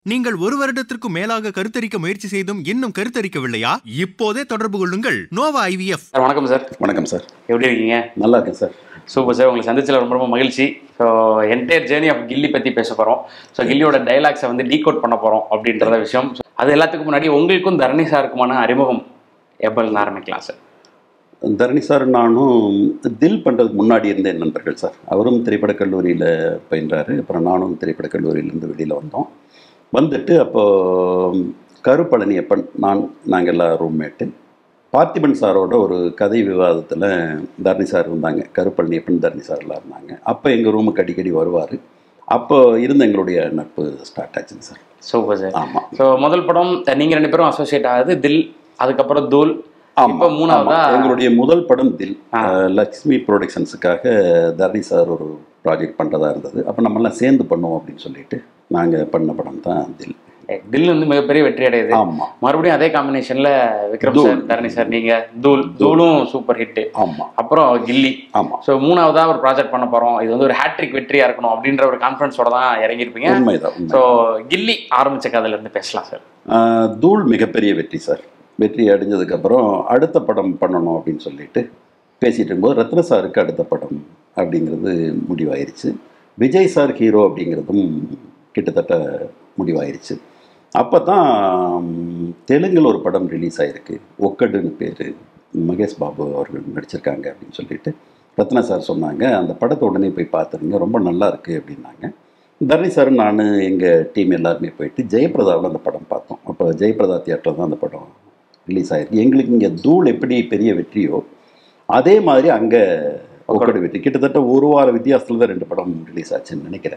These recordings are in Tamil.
நீங்கள் ஒரு வருடத்திற்கு மேலாக கருத்தரிக்க முயற்சி செய்தும் இன்னும் கருத்தரிக்கவில்லையா? இப்போதே தொடர்பு கொள்ளுங்கள் நோவா ஐவிஎஃப். வணக்கம் சார். வணக்கம் சார். எப்படி இருக்கீங்க? நல்லா இருக்கேன் சார். Super sir. உங்களை சந்திச்சல ரொம்ப ரொம்ப மகிழ்ச்சி. So entire journey of Ghilli பற்றி பேச போகிறோம். ஸோ கில்லியோட டைலாக்ஸை வந்து டீகோட் பண்ண போகிறோம் அப்படின்றத விஷயம். அது எல்லாத்துக்கும் முன்னாடி உங்களுக்கும் தரணி சாருக்குமான அறிமுகம் எப்போது ஆரம்பிக்கலாம் சார்? தரணி சார் நானும் தில் பண்ணுறதுக்கு முன்னாடி இருந்த நண்பர்கள் சார். அவரும் திரைப்படக் கல்லூரியில் பயின்றார். அப்புறம் நானும் திரைப்படக் கல்லூரியிலேருந்து வெளியில் வந்தோம். வந்துட்டு அப்போது கருப்பழனியப்பன் நாங்கள் எல்லாம் ரூம்மேட்டு. பார்த்திபன் சாரோட ஒரு கதை விவாதத்தில் தரணி சார் இருந்தாங்க. கருப்பழனியப்பன் தரணி சார்லாம் இருந்தாங்க. அப்போ எங்கள் ரூமுக்கு அடிக்கடி வருவார். அப்போ இருந்த எங்களுடைய நட்பு ஸ்டார்ட் ஆச்சுங்க சார். Super sir. ஆமாம். ஸோ முதல் படம் நீங்கள் 2 பேரும் அசோசியேட் ஆகுது தில், அதுக்கப்புறம் தூல். இப்போ மூணாவதா எங்களுடைய முதல் படம் தில். லக்ஷ்மி ப்ரொடக்ஷன்ஸுக்காக தரணி சார் ஒரு ப்ராஜெக்ட் பண்ணுறதா இருந்தது. அப்போ நம்மளாம் சேர்ந்து பண்ணுவோம் அப்படின்னு சொல்லிட்டு நாங்கள் பண்ண படம் தான் தில். தில் வந்து மிகப்பெரிய வெற்றி அடையுது. ஆமாம். மறுபடியும் அதே காம்பினேஷன்ல விக்ரம் சார், தரணி சார், நீங்க தூளும் சூப்பர் ஹிட். ஆமாம். அப்புறம் கில்லி. ஆமாம். ஸோ மூணாவதா ஒரு ப்ராஜெக்ட் பண்ண போறோம், இது வந்து ஒரு ஹேட்ரிக் வெற்றியா இருக்கணும் அப்படின்ற ஒரு கான்ஃபிடன்ஸோட தான் இறங்கியிருப்பீங்க. உண்மைதான். ஸோ கில்லி ஆரம்பிச்ச கதையில இருந்து பேசலாம் சார். தூள் மிகப்பெரிய வெற்றி சார். வெற்றி அடைஞ்சதுக்கப்புறம் அடுத்த படம் பண்ணணும் அப்படின்னு சொல்லிட்டு பேசிகிட்டு இருக்கும்போது ரத்ன சாருக்கு அடுத்த படம் அப்படிங்கிறது முடிவாயிருச்சு. விஜய் சார் ஹீரோ அப்படிங்கிறதும் கிட்டத்தட்ட முடிவாயிருச்சு. அப்போ தான் தெலுங்கில் ஒரு படம் ரிலீஸ் ஆகிருக்கு. ஒக்கடுன்னு பேர், மகேஷ் பாபு அவர்கள் நடிச்சிருக்காங்க அப்படின்னு சொல்லிட்டு ரத்னா சார் சொன்னாங்க. அந்த படத்தை உடனே போய் பார்த்துருங்க, ரொம்ப நல்லா இருக்குது அப்படின்னாங்க. தரணி சார் நான் எங்கள் டீம் எல்லாருமே போயிட்டு ஜெயபிரதாவில் அந்த படம் பார்த்தோம். அப்போ ஜெயபிரதா தியேட்டரில் தான் அந்த படம் ரிலீஸ் ஆகிருக்கு. எங்களுக்கு இங்கே தூள் எப்படி பெரிய வெற்றியோ அதே மாதிரி அங்கே ஒக்கடு வெற்றி. கிட்டத்தட்ட ஒரு வார வித்தியாசத்தில் தான் 2 படம் ரிலீஸ் ஆச்சுன்னு நினைக்கிறேன்.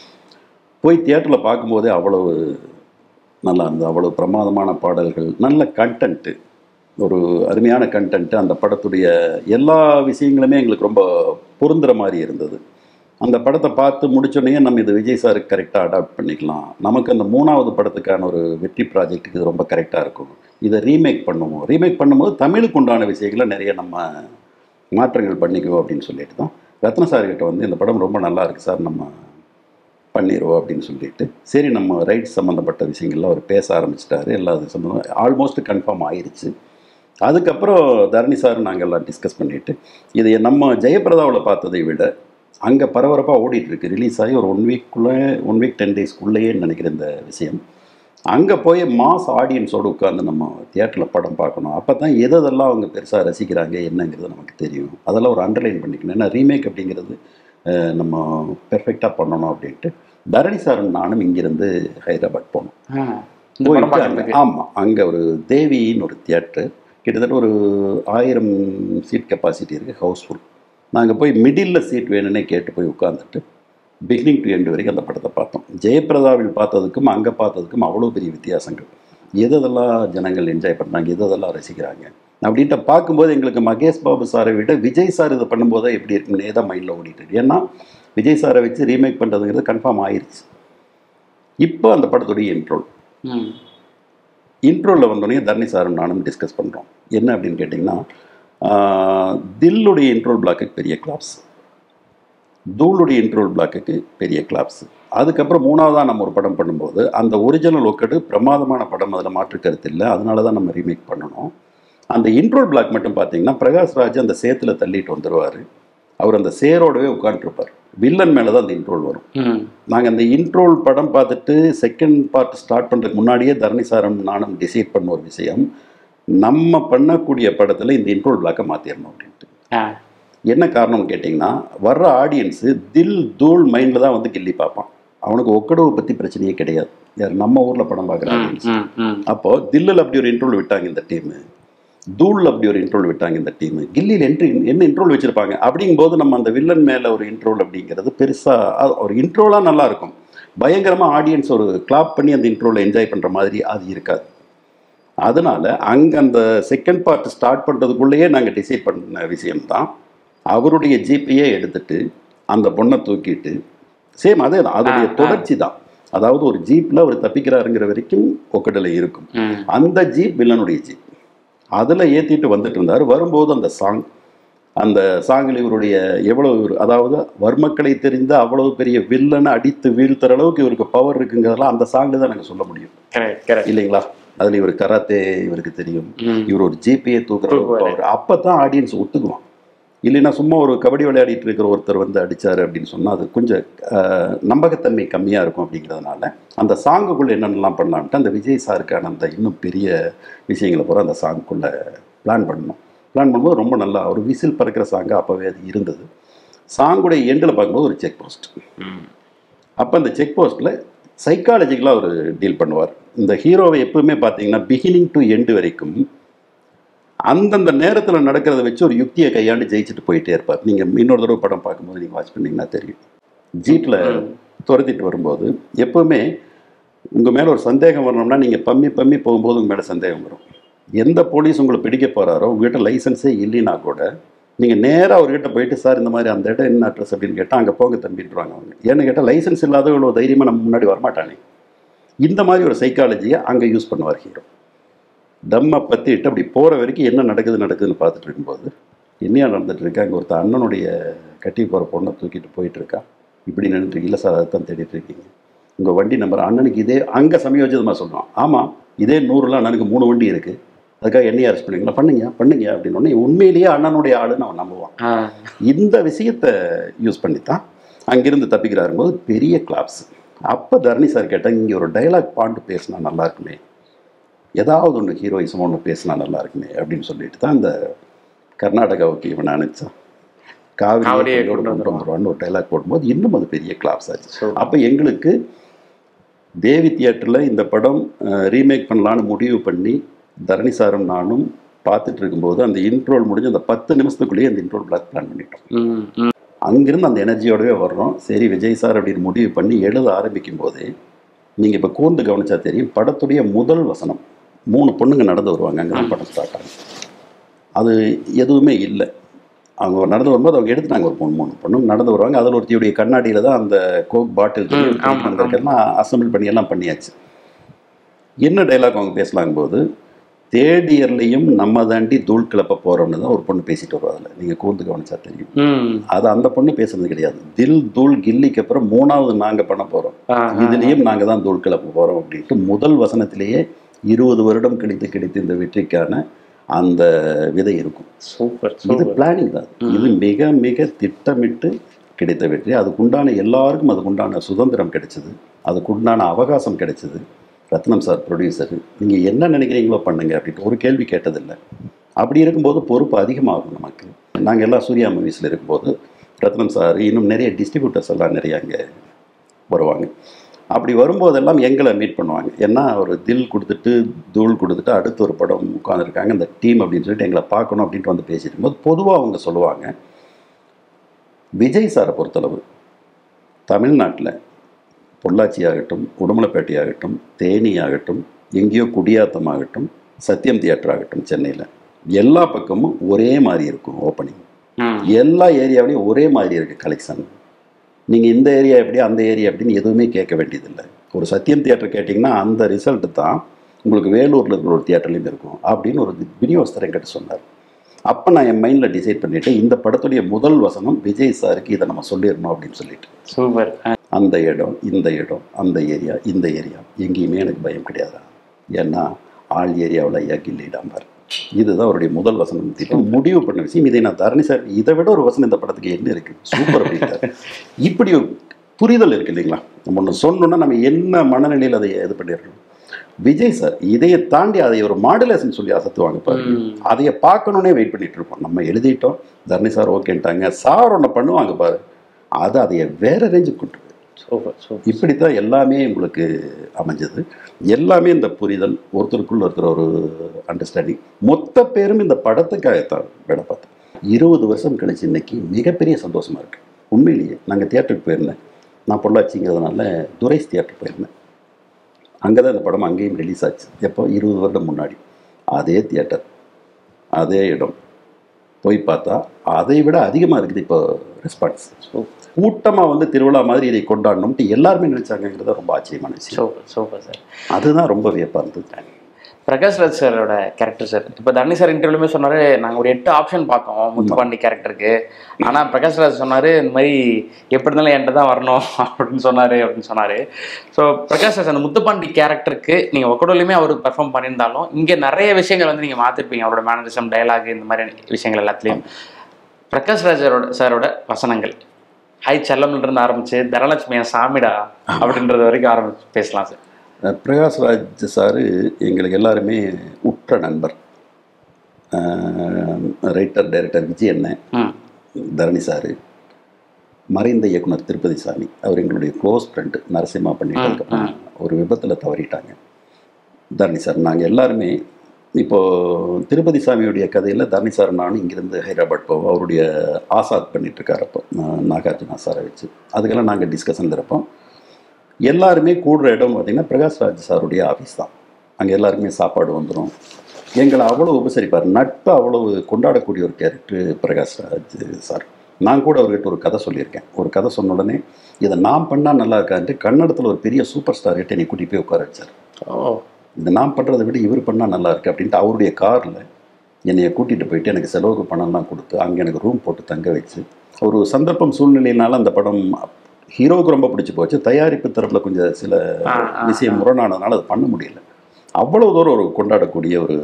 போய் தியேட்டரில் பார்க்கும்போதே அவ்வளவு நல்லா இருந்தது. அவ்வளோ பிரமாதமான பாடல்கள், நல்ல கண்டென்ட்டு, ஒரு அருமையான கண்டென்ட்டு. அந்த படத்துடைய எல்லா விஷயங்களுமே எங்களுக்கு ரொம்ப பொருந்துகிற மாதிரி இருந்தது. அந்த படத்தை பார்த்து முடிச்சோடனே நம்ம இது விஜய் சாருக்கு கரெக்டாக அடாப்ட் பண்ணிக்கலாம், நமக்கு அந்த 3வது படத்துக்கான ஒரு வெற்றி ப்ராஜெக்ட்டுக்கு இது ரொம்ப கரெக்டாக இருக்கும், இதை ரீமேக் பண்ணுவோம், ரீமேக் பண்ணும்போது தமிழுக்கு உண்டான விஷயங்களை நிறைய நம்ம மாற்றங்கள் பண்ணிக்குவோம் அப்படின்னு சொல்லிட்டு தான் ரத்ன சார்கிட்ட வந்து இந்த படம் ரொம்ப நல்லா இருக்குது சார், நம்ம பண்ணிடுவோம் அப்படின்னு சொல்லிட்டு சரி நம்ம ரைட்ஸ் சம்மந்தப்பட்ட விஷயங்கள்லாம் அவர் பேச ஆரம்பிச்சிட்டாரு. எல்லா இது சம்மந்தம் ஆல்மோஸ்ட் கன்ஃபார்ம் ஆயிடுச்சு. அதுக்கப்புறம் தரணி சார் நாங்கள் எல்லாம் டிஸ்கஸ் பண்ணிவிட்டு இதை நம்ம ஜெயபிரதாவில் பார்த்ததை விட அங்கே பரபரப்பாக ஓடிட்டுருக்கு. ரிலீஸ் ஆகி ஒரு 1 வீக் 10 டேஸ்க்குள்ளேயே நினைக்கிற இந்த விஷயம் அங்கே போய் மாஸ் ஆடியன்ஸோடு உட்காந்து நம்ம தியேட்டரில் படம் பார்க்கணும். அப்போ தான் எதெல்லாம் அவங்க பெருசாக ரசிக்கிறாங்க என்னங்கிறது நமக்கு தெரியும். அதெல்லாம் ஒரு அண்டர்லைன் பண்ணிக்கணும். ஏன்னா ரீமேக் அப்படிங்கிறது நம்ம பெர்ஃபெக்டாக பண்ணணும் அப்படின்ட்டு தரணி சார் நானும் இங்கேருந்து ஹைதராபாத் போனோம். போயிட்டு ஆமாம், அங்கே ஒரு தேவின்னு ஒரு தியேட்டரு, கிட்டத்தட்ட ஒரு 1000 சீட் கெப்பாசிட்டி இருக்குது, ஹவுஸ்ஃபுல். நாங்கள் போய் மிடில் சீட் வேணும்னே கேட்டு போய் உட்காந்துட்டு பிகினிங் டு எண்டு வரைக்கும் அந்த படத்தை பார்த்தோம். ஜெயபிரதாவில் பார்த்ததுக்கும் அங்கே பார்த்ததுக்கும் அவ்வளோ பெரிய வித்தியாசங்கள். எதெல்லாம் ஜனங்கள் என்ஜாய் பண்ணுறாங்க, எதெல்லாம் ரசிக்கிறாங்க அப்படின்ட்டு பார்க்கும்போது எங்களுக்கு மகேஷ் பாபு சாரை விட விஜய் சார் இதை பண்ணும்போது எப்படி இருக்குன்னே தான் மைண்டில் ஓடிட்டு. ஏன்னா விஜய் சாரை வச்சு ரீமேக் பண்ணுறதுங்கிறது கன்ஃபார்ம் ஆயிடுச்சு. இப்போ அந்த படத்துடைய இன்ட்ரோவில் வந்தோடனே தரணி சாரும் நானும் டிஸ்கஸ் பண்ணுறோம். என்ன அப்படின்னு கேட்டிங்கன்னா, தில்லுடைய இன்ட்ரோல் பிளாக்குக்கு பெரிய கிளாப்ஸ், தூளுடைய இன்ட்ரோல் பிளாக்குக்கு பெரிய கிளாப்ஸ். அதுக்கப்புறம் 3வதாக நம்ம ஒரு படம் பண்ணும்போது அந்த ஒரிஜினல் ஒக்கடு பிரமாதமான படம், அதில் மாற்று கருத்து இல்லை, அதனால தான் நம்ம ரீமேக் பண்ணணும். அந்த இன்ட்ரோல் பிளாக் மட்டும் பார்த்தீங்கன்னா பிரகாஷ்ராஜ் அந்த சேத்துல தள்ளிட்டு வந்துடுவார். அவர் அந்த சேரோடவே உட்காந்துருப்பார். வில்லன் மேலே தான் அந்த இன்ட்ரோல் வரும். நாங்கள் அந்த இன்ட்ரோல் படம் பார்த்துட்டு செகண்ட் பார்ட் ஸ்டார்ட் பண்ணுறதுக்கு முன்னாடியே தரணி சாரும் நானும் டிசைட் பண்ண ஒரு விஷயம், நம்ம பண்ணக்கூடிய படத்தில் இந்த இன்ட்ரோல் பிளாக்கை மாற்றிடணும் அப்படின்ட்டு. என்ன காரணம்னு கேட்டிங்கன்னா, வர்ற ஆடியன்ஸு தில் தூள் மைண்டில் தான் வந்து கில்லி பார்ப்பான். அவனுக்கு ஒக்கடவை பற்றி பிரச்சனையே கிடையாது. யார் நம்ம ஊரில் படம் பார்க்குற ஆடியன்ஸ். அப்போது தில்லில் அப்படி ஒரு இன்ட்ரோல் விட்டாங்க இந்த டீமு, தூளில் அப்படி ஒரு இன்ட்ரோல் விட்டாங்க இந்த டீமு, கில்லியில் என்ன இன்ட்ரோல் வச்சுருப்பாங்க அப்படிங்கும்போது நம்ம அந்த வில்லன் மேலே ஒரு இன்ட்ரோல் அப்படிங்கிறது பெருசாக ஒரு இன்ட்ரோலாக நல்லாயிருக்கும். பயங்கரமாக ஆடியன்ஸ் ஒரு கிளாப் பண்ணி அந்த இன்ட்ரோவில் என்ஜாய் பண்ணுற மாதிரி அது இருக்காது. அதனால் அங்கே அந்த செகண்ட் பார்ட் ஸ்டார்ட் பண்ணுறதுக்குள்ளேயே நாங்கள் டிசைட் பண்ண விஷயம்தான், அவருடைய ஜீப்பையே எடுத்துட்டு அந்த பொண்ணை தூக்கிட்டு சேம் அதே தான், அதோடைய தொடர்ச்சி தான். அதாவது ஒரு ஜீப்பில் அவர் தப்பிக்கிறாருங்கிற வரைக்கும் ஒக்கடலை இருக்கும். அந்த ஜீப் வில்லனுடைய ஜீப், அதில் ஏற்றிட்டு வந்துட்டு இருந்தார். வரும்போது அந்த சாங் அந்த சாங்கில் இவருடைய எவ்வளவு, அதாவது வர்மக்களை தெரிந்த அவ்வளவு பெரிய வில்லனை அடித்து வீழ்த்துற அளவுக்கு இவருக்கு பவர் இருக்குங்கிறதெல்லாம் அந்த சாங்கில் தான் நாங்கள் சொல்ல முடியும் இல்லைங்களா. அதில் இவர் கராத்தே இவருக்கு தெரியும், இவர் ஒரு ஜிபிஏ தூக்குற பவர். அப்போ தான் ஆடியன்ஸ் ஒத்துக்குவான். இல்லைன்னா சும்மா ஒரு கபடி விளையாடிட்டு இருக்கிற ஒருத்தர் வந்து அடித்தார் அப்படின்னு சொன்னால் அது கொஞ்சம் நம்பகத்தன்மை கம்மியாக இருக்கும். அப்படிங்கிறதுனால அந்த சாங்குக்குள்ளே என்னென்னலாம் பண்ணலான்ட்டு அந்த விஜய் சாருக்கான அந்த இன்னும் பெரிய விஷயங்களை பூரா அந்த சாங்குக்குள்ளே பிளான் பண்ணணும். பிளான் பண்ணும்போது ரொம்ப நல்லா ஒரு விசில் பறக்கிற சாங்கு அப்போவே அது இருந்தது. சாங்குடைய எண்டில் பார்க்கும்போது ஒரு செக் போஸ்ட். அப்போ அந்த செக் போஸ்ட்டில் சைக்காலஜிக்கலாக அவர் டீல் பண்ணுவார். இந்த ஹீரோவை எப்பவுமே பார்த்தீங்கன்னா பிகினிங் டு எண்டு வரைக்கும் அந்தந்த நேரத்தில் நடக்கிறத வச்சு ஒரு யுக்தியை கையாண்டு ஜெயிச்சுட்டு போயிட்டே இருப்பார். நீங்கள் இன்னொரு தடவை படம் பார்க்கும்போது நீங்கள் வாட்ச் பண்ணிங்கன்னா தெரியும். ஜீட்டில் துரத்திட்டு வரும்போது எப்போவுமே உங்கள் மேலே ஒரு சந்தேகம் வரணும்னா நீங்கள் பம்மி போகும்போது உங்கள் மேலே சந்தேகம் வரும். எந்த போலீஸ் உங்களை பிடிக்க போகிறாரோ உங்கள்கிட்ட லைசன்ஸே இல்லைன்னா கூட நீங்கள் நேராக அவர்கிட்ட போயிட்டு சார் இந்த மாதிரி அந்த இடம் என்ன அட்ரஸ் அப்படின்னு கேட்டால் அங்கே போங்க தம்பின்றாங்க அவங்க. ஏன்னு கேட்டால் லைசன்ஸ் இல்லாத இவ்வளோ தைரியமாக நம்ம முன்னாடி வரமாட்டானே. இந்த மாதிரி ஒரு சைக்காலஜியை அங்கே யூஸ் பண்ணுவார் ஹீரோ. தம்மை பற்றிட்டு அப்படி போகிற வரைக்கும் என்ன நடக்குதுன்னு பார்த்துட்டு இருக்கும்போது என்னையா நடந்துகிட்ருக்கு, அங்கே ஒருத்தர் அண்ணனுடைய கட்டி போகிற பொண்ணை தூக்கிட்டு போயிட்டுருக்கா, இப்படி நின்றுட்டு இல்லை சார் அதை தான் தேடிட்டு இருக்கீங்க, உங்கள் வண்டி நம்பர் அண்ணனுக்கு இதே அங்கே சமயோஜிதமாக சொல்கிறான். ஆமாம் இதே 100லாம் அண்ணனுக்கு 3 வண்டி இருக்குது, அதுக்காக என்னையா அரெஸ்ட் பண்ணுவீங்களா, பண்ணுங்க அப்படின்னு உடனே உண்மையிலேயே அண்ணனுடைய ஆளுன்னு அவன் நம்புவான். இந்த விஷயத்தை யூஸ் பண்ணி தான் அங்கிருந்து தப்பிக்கிறாரும்போது பெரிய கிளாப்ஸ். அப்போ தரணி சார் கேட்டால் இங்கே ஒரு டைலாக் பாண்டு பேசினா நல்லா இருக்குமே, ஏதாவது ஒன்று ஹீரோயிசம் ஒன்று பேசினா நல்லா இருக்குமே அப்படின்னு சொல்லிட்டு தான் அந்த கர்நாடகாவுக்கு இவனை அனுப்பிச்சான். காவிரியை கொண்டு வந்துருவான்னு ஒரு டைலாக் போடும்போது இன்னும் அது பெரிய கிளாப்ஸ் ஆச்சு. அப்போ எங்களுக்கு தேவி தியேட்டரில் இந்த படம் ரீமேக் பண்ணலான்னு முடிவு பண்ணி தரணி சாரும் நானும் பார்த்துட்டு இருக்கும்போது அந்த இன்ட்ரோல் முடிஞ்சு அந்த 10 நிமிஷத்துக்குள்ளேயே அந்த இன்ட்ரோல் பிளாக் பிளான் பண்ணிட்டோம். அங்கிருந்து அந்த எனர்ஜியோடவே வர்றோம். சரி விஜய் சார் அப்படின்னு முடிவு பண்ணி எழுத ஆரம்பிக்கும் போதே நீங்கள் இப்போ கூர்ந்து கவனிச்சா தெரியும், படத்துடைய முதல் வசனம் 3 பொண்ணுங்க நடந்து வருவாங்க. அங்கே தான் படம் ஸ்டார்ட் ஆகும். அது எதுவுமே இல்லை. அவங்க நடந்து வரும்போது அவங்க எடுத்துட்டாங்க ஒரு 3 பொண்ணுங்க நடந்து வருவாங்க. அதில் ஒருத்தியுடைய கண்ணாடியில் தான் அந்த கோக் பாட்டில் வந்திருக்கெல்லாம் அசம்பிள் பண்ணி எல்லாம் பண்ணியாச்சு. என்ன டைலாக் அவங்க பேசலாங்கும் போது தேர்ட் இயர்லையும் நம்ம தாண்டி தூள் கிளப்ப போகிறோம்னு தான் ஒரு பொண்ணு பேசிட்டு வருவா. அதில் நீங்கள் கூர்ந்து கவனிச்சா தெரியும். அது அந்த பொண்ணு பேசுறது கிடையாது. தில் தூள் கில்லிக்கு அப்புறம் 3வது நாங்கள் பண்ண போகிறோம், இதுலேயும் நாங்கள் தான் தூள் கிளப்ப போகிறோம் அப்படின்ட்டு முதல் வசனத்திலேயே 20 வருடம் கிடைத்து இந்த வெற்றிக்கான அந்த விதை இருக்கும். சூப்பர். இது பிளானிங் தான். இது மிக மிக திட்டமிட்டு கிடைத்த வெற்றி. அதுக்குண்டான எல்லாருக்கும் அதுக்குண்டான சுதந்திரம் கிடைச்சிது, அதுக்குண்டான அவகாசம் கிடைச்சிது. ரத்னம் சார் ப்ரொடியூசர், நீங்கள் என்ன நினைக்கிறீங்களோ பண்ணுங்க அப்படின்ட்டு ஒரு கேள்வி கேட்டதில்லை. அப்படி இருக்கும்போது பொறுப்பு அதிகமாகும் நமக்கு. நாங்கள் எல்லாம் சூர்யா மூவிஸில் இருக்கும்போது ரத்னம் சார் இன்னும் நிறைய டிஸ்ட்ரிபியூட்டர்ஸ் எல்லாம் நிறைய அங்கே வருவாங்க. அப்படி வரும்போதெல்லாம் எங்களை மீட் பண்ணுவாங்க. ஏன்னா ஒரு தில் கொடுத்துட்டு தூள் கொடுத்துட்டு அடுத்த ஒரு படம் உட்காந்துருக்காங்க இந்த டீம் அப்படின்னு சொல்லிட்டு எங்களை பார்க்கணும் அப்படின்ட்டு வந்து பேசிட்டு இருக்கும்போது பொதுவாக அவங்க சொல்லுவாங்க, விஜய் சாரை பொறுத்தளவு தமிழ்நாட்டில் பொள்ளாச்சி ஆகட்டும், உடுமலைப்பேட்டை ஆகட்டும், தேனி ஆகட்டும், எங்கேயோ குடியாத்தம் ஆகட்டும், சத்யம் தியேட்டர் ஆகட்டும், சென்னையில் எல்லா பக்கமும் ஒரே மாதிரி இருக்கும் ஓப்பனிங். எல்லா ஏரியாவிலையும் ஒரே மாதிரி இருக்குது கலெக்ஷன். நீங்கள் இந்த ஏரியா எப்படி அந்த ஏரியா எப்படின்னு எதுவுமே கேட்க வேண்டியதில்லை. ஒரு சத்யம் தியேட்டர் கேட்டிங்கன்னா அந்த ரிசல்ட்டு தான் உங்களுக்கு வேலூரில் இருக்கிற ஒரு தியேட்டர்லையும் இருக்கும் அப்படின்னு ஒரு விநியோகஸ்தர் என்கிட்ட சொன்னார். அப்போ நான் என் மைண்டில் டிசைட் பண்ணிவிட்டு இந்த படத்துடைய முதல் வசனம் விஜய் சாருக்கு இதை நம்ம சொல்லிடணும் அப்படின்னு சொல்லிட்டு. சூப்பர். அந்த இடம் இந்த இடம் அந்த ஏரியா இந்த ஏரியா எங்கேயுமே எனக்கு பயம் கிடையாதா, ஏன்னா ஆள் ஏரியாவில் ஐயா கில்லிடாம்பார். இதுதான் அவருடைய முதல் வசனம் திட்டம் முடிவு பண்ண விஷயம். இதை நான் தரணி சார் இதை விட ஒரு வசனம் இந்த படத்துக்கு என்ன இருக்குது சூப்பர் அப்படின்ட்டார். இப்படி ஒரு புரிதல் இருக்குது இல்லைங்களா. நம்ம ஒன்று சொன்னோன்னா நம்ம என்ன மனநிலையில் அதை இது பண்ணிடணும். விஜய் சார் இதையை தாண்டி அதை ஒரு மாடுலேஷன் சொல்லி அசத்துவாங்க பாருங்க. அதையை பார்க்கணுன்னே வெயிட் பண்ணிட்டு இருப்போம். நம்ம எழுதிட்டோம், தரணி சார் ஓகேன்ட்டாங்க, சார் ஒன்று பண்ணுவாங்க பாரு, அதையை வேற ரேஞ்சுக்கு கொண்டு இப்படித்தான் எல்லாமே உங்களுக்கு அமைஞ்சது. எல்லாமே இந்த புரிதல், ஒருத்தருக்குள்ள ஒருத்தர் ஒரு அண்டர்ஸ்டாண்டிங், மொத்த பேரும் இந்த படத்துக்காகத்தான் வேலை பார்த்தோம். 20 வருஷம் கழிச்சு இன்னைக்கு மிகப்பெரிய சந்தோஷமா இருக்கு உண்மையிலேயே. நாங்கள் தியேட்டருக்கு போயிருந்தேன், நான் பொள்ளாச்சிங்கிறதுனால துரைஸ் தியேட்டர் போயிருந்தேன். அங்கே தான் இந்த படம் அங்கேயும் ரிலீஸ் ஆச்சு. எப்போ 20 வருடம் முன்னாடி. அதே தியேட்டர் அதே இடம் போய் பார்த்தா அதை விட அதிகமாக இருக்குது இப்போ ரெஸ்பான்ஸ். கூட்டமாக வந்து திருவிழா மாதிரி இதை கொண்டாடணும்ட்டு எல்லாருமே நினைச்சாங்கிறத ரொம்ப ஆச்சரியமான விஷயம். Super sir. அதுதான் ரொம்ப வியப்பாக இருந்தது. பிரகாஷ் ராஜ் சாரோட கேரக்டர் சார், இப்போ தரணி சார் இன்டர்வியூலுமே சொன்னார், நாங்கள் ஒரு 8 ஆப்ஷன் பார்த்தோம் முத்துப்பாண்டி கேரக்டருக்கு. ஆனால் பிரகாஷ் ராஜ் சொன்னார், இந்த மாதிரி எப்படி இருந்தாலும் என்கிட்ட தான் வரணும் அப்படின்னு சொன்னார். ஸோ பிரகாஷ் ராஜ் அந்த முத்துப்பாண்டி கேரக்டருக்கு நீங்கள் ஒக்கடோலையுமே அவர் பெர்ஃபார்ம் பண்ணியிருந்தாலும் இங்கே நிறைய விஷயங்கள் வந்து நீங்கள் மாற்றிருப்பீங்க. அவரோட மேனரிசம், டயலாக், இந்த மாதிரி விஷயங்கள் எல்லாத்துலேயும். பிரகாஷ் ராஜ் சாரோட வசனங்கள் ஹாய் செல்லம்ன்றது ஆரம்பிச்சு தனலட்சுமியா சாமிடா அப்படின்றது வரைக்கும் பேசலாம் சார். பிரகாஷ் ராஜ் சார் எங்களுக்கு எல்லாருமே உற்ற நண்பர். ரைட்டர் டைரக்டர் விஜய் அண்ணன், தரணி சார், மறைந்த இயக்குனர் திருப்பதி சாமி, அவர் எங்களுடைய க்ளோஸ் ஃப்ரெண்டு. நரசிம்மா பண்ணிட்டதுக்கப்புறம் ஒரு விபத்தில் தவறிட்டாங்க தரணி சார். நாங்கள் எல்லாருமே இப்போது திருப்பதி சாமியுடைய கதையில் தரணி சார் நானும் இங்கேருந்து ஹைதராபாத் போவோம். அவருடைய ஆசாத் பண்ணிகிட்ருக்கார் அப்போ நாகார்ஜுனா சாரை வச்சு. அதுக்கெல்லாம் நாங்கள் டிஸ்கஷனில் இருப்போம். எல்லாருமே கூடுற இடம் பார்த்திங்கன்னா பிரகாஷ் ராஜ் சாருடைய ஆஃபீஸ் தான். அங்கே எல்லாருக்குமே சாப்பாடு வந்துடும். எங்களை அவ்வளோ உபசரிப்பார். நட்பு அவ்வளவு கொண்டாடக்கூடிய ஒரு கேரக்டர் பிரகாஷ் ராஜ் சார். நான் கூட அவர்கிட்ட ஒரு கதை சொல்லியிருக்கேன். ஒரு கதை சொன்ன உடனே இதை நான் பண்ணால் நல்லா இருக்கான்ட்டு கன்னடத்தில் ஒரு பெரிய சூப்பர் ஸ்டார் கிட்ட என்னை கூட்டி போய் உட்கார வச்சார். இதை நான் பண்ணுறதை விட இவர் பண்ணால் நல்லா இருக்கு அப்படின்ட்டு அவருடைய காரில் என்னையை கூட்டிகிட்டு போயிட்டு எனக்கு செலவுக்கு பணம்லாம் கொடுத்து அங்கே எனக்கு ரூம் போட்டு தங்க வச்சு, ஒரு சந்தர்ப்பம் சூழ்நிலையினால அந்த படம் ஹீரோவுக்கு ரொம்ப பிடிச்சி போச்சு. தயாரிப்பு தரப்பில் கொஞ்சம் சில விஷயம் முரணானதுனால அது பண்ண முடியல. அவ்வளோ தூரம் ஒரு கொண்டாடக்கூடிய ஒரு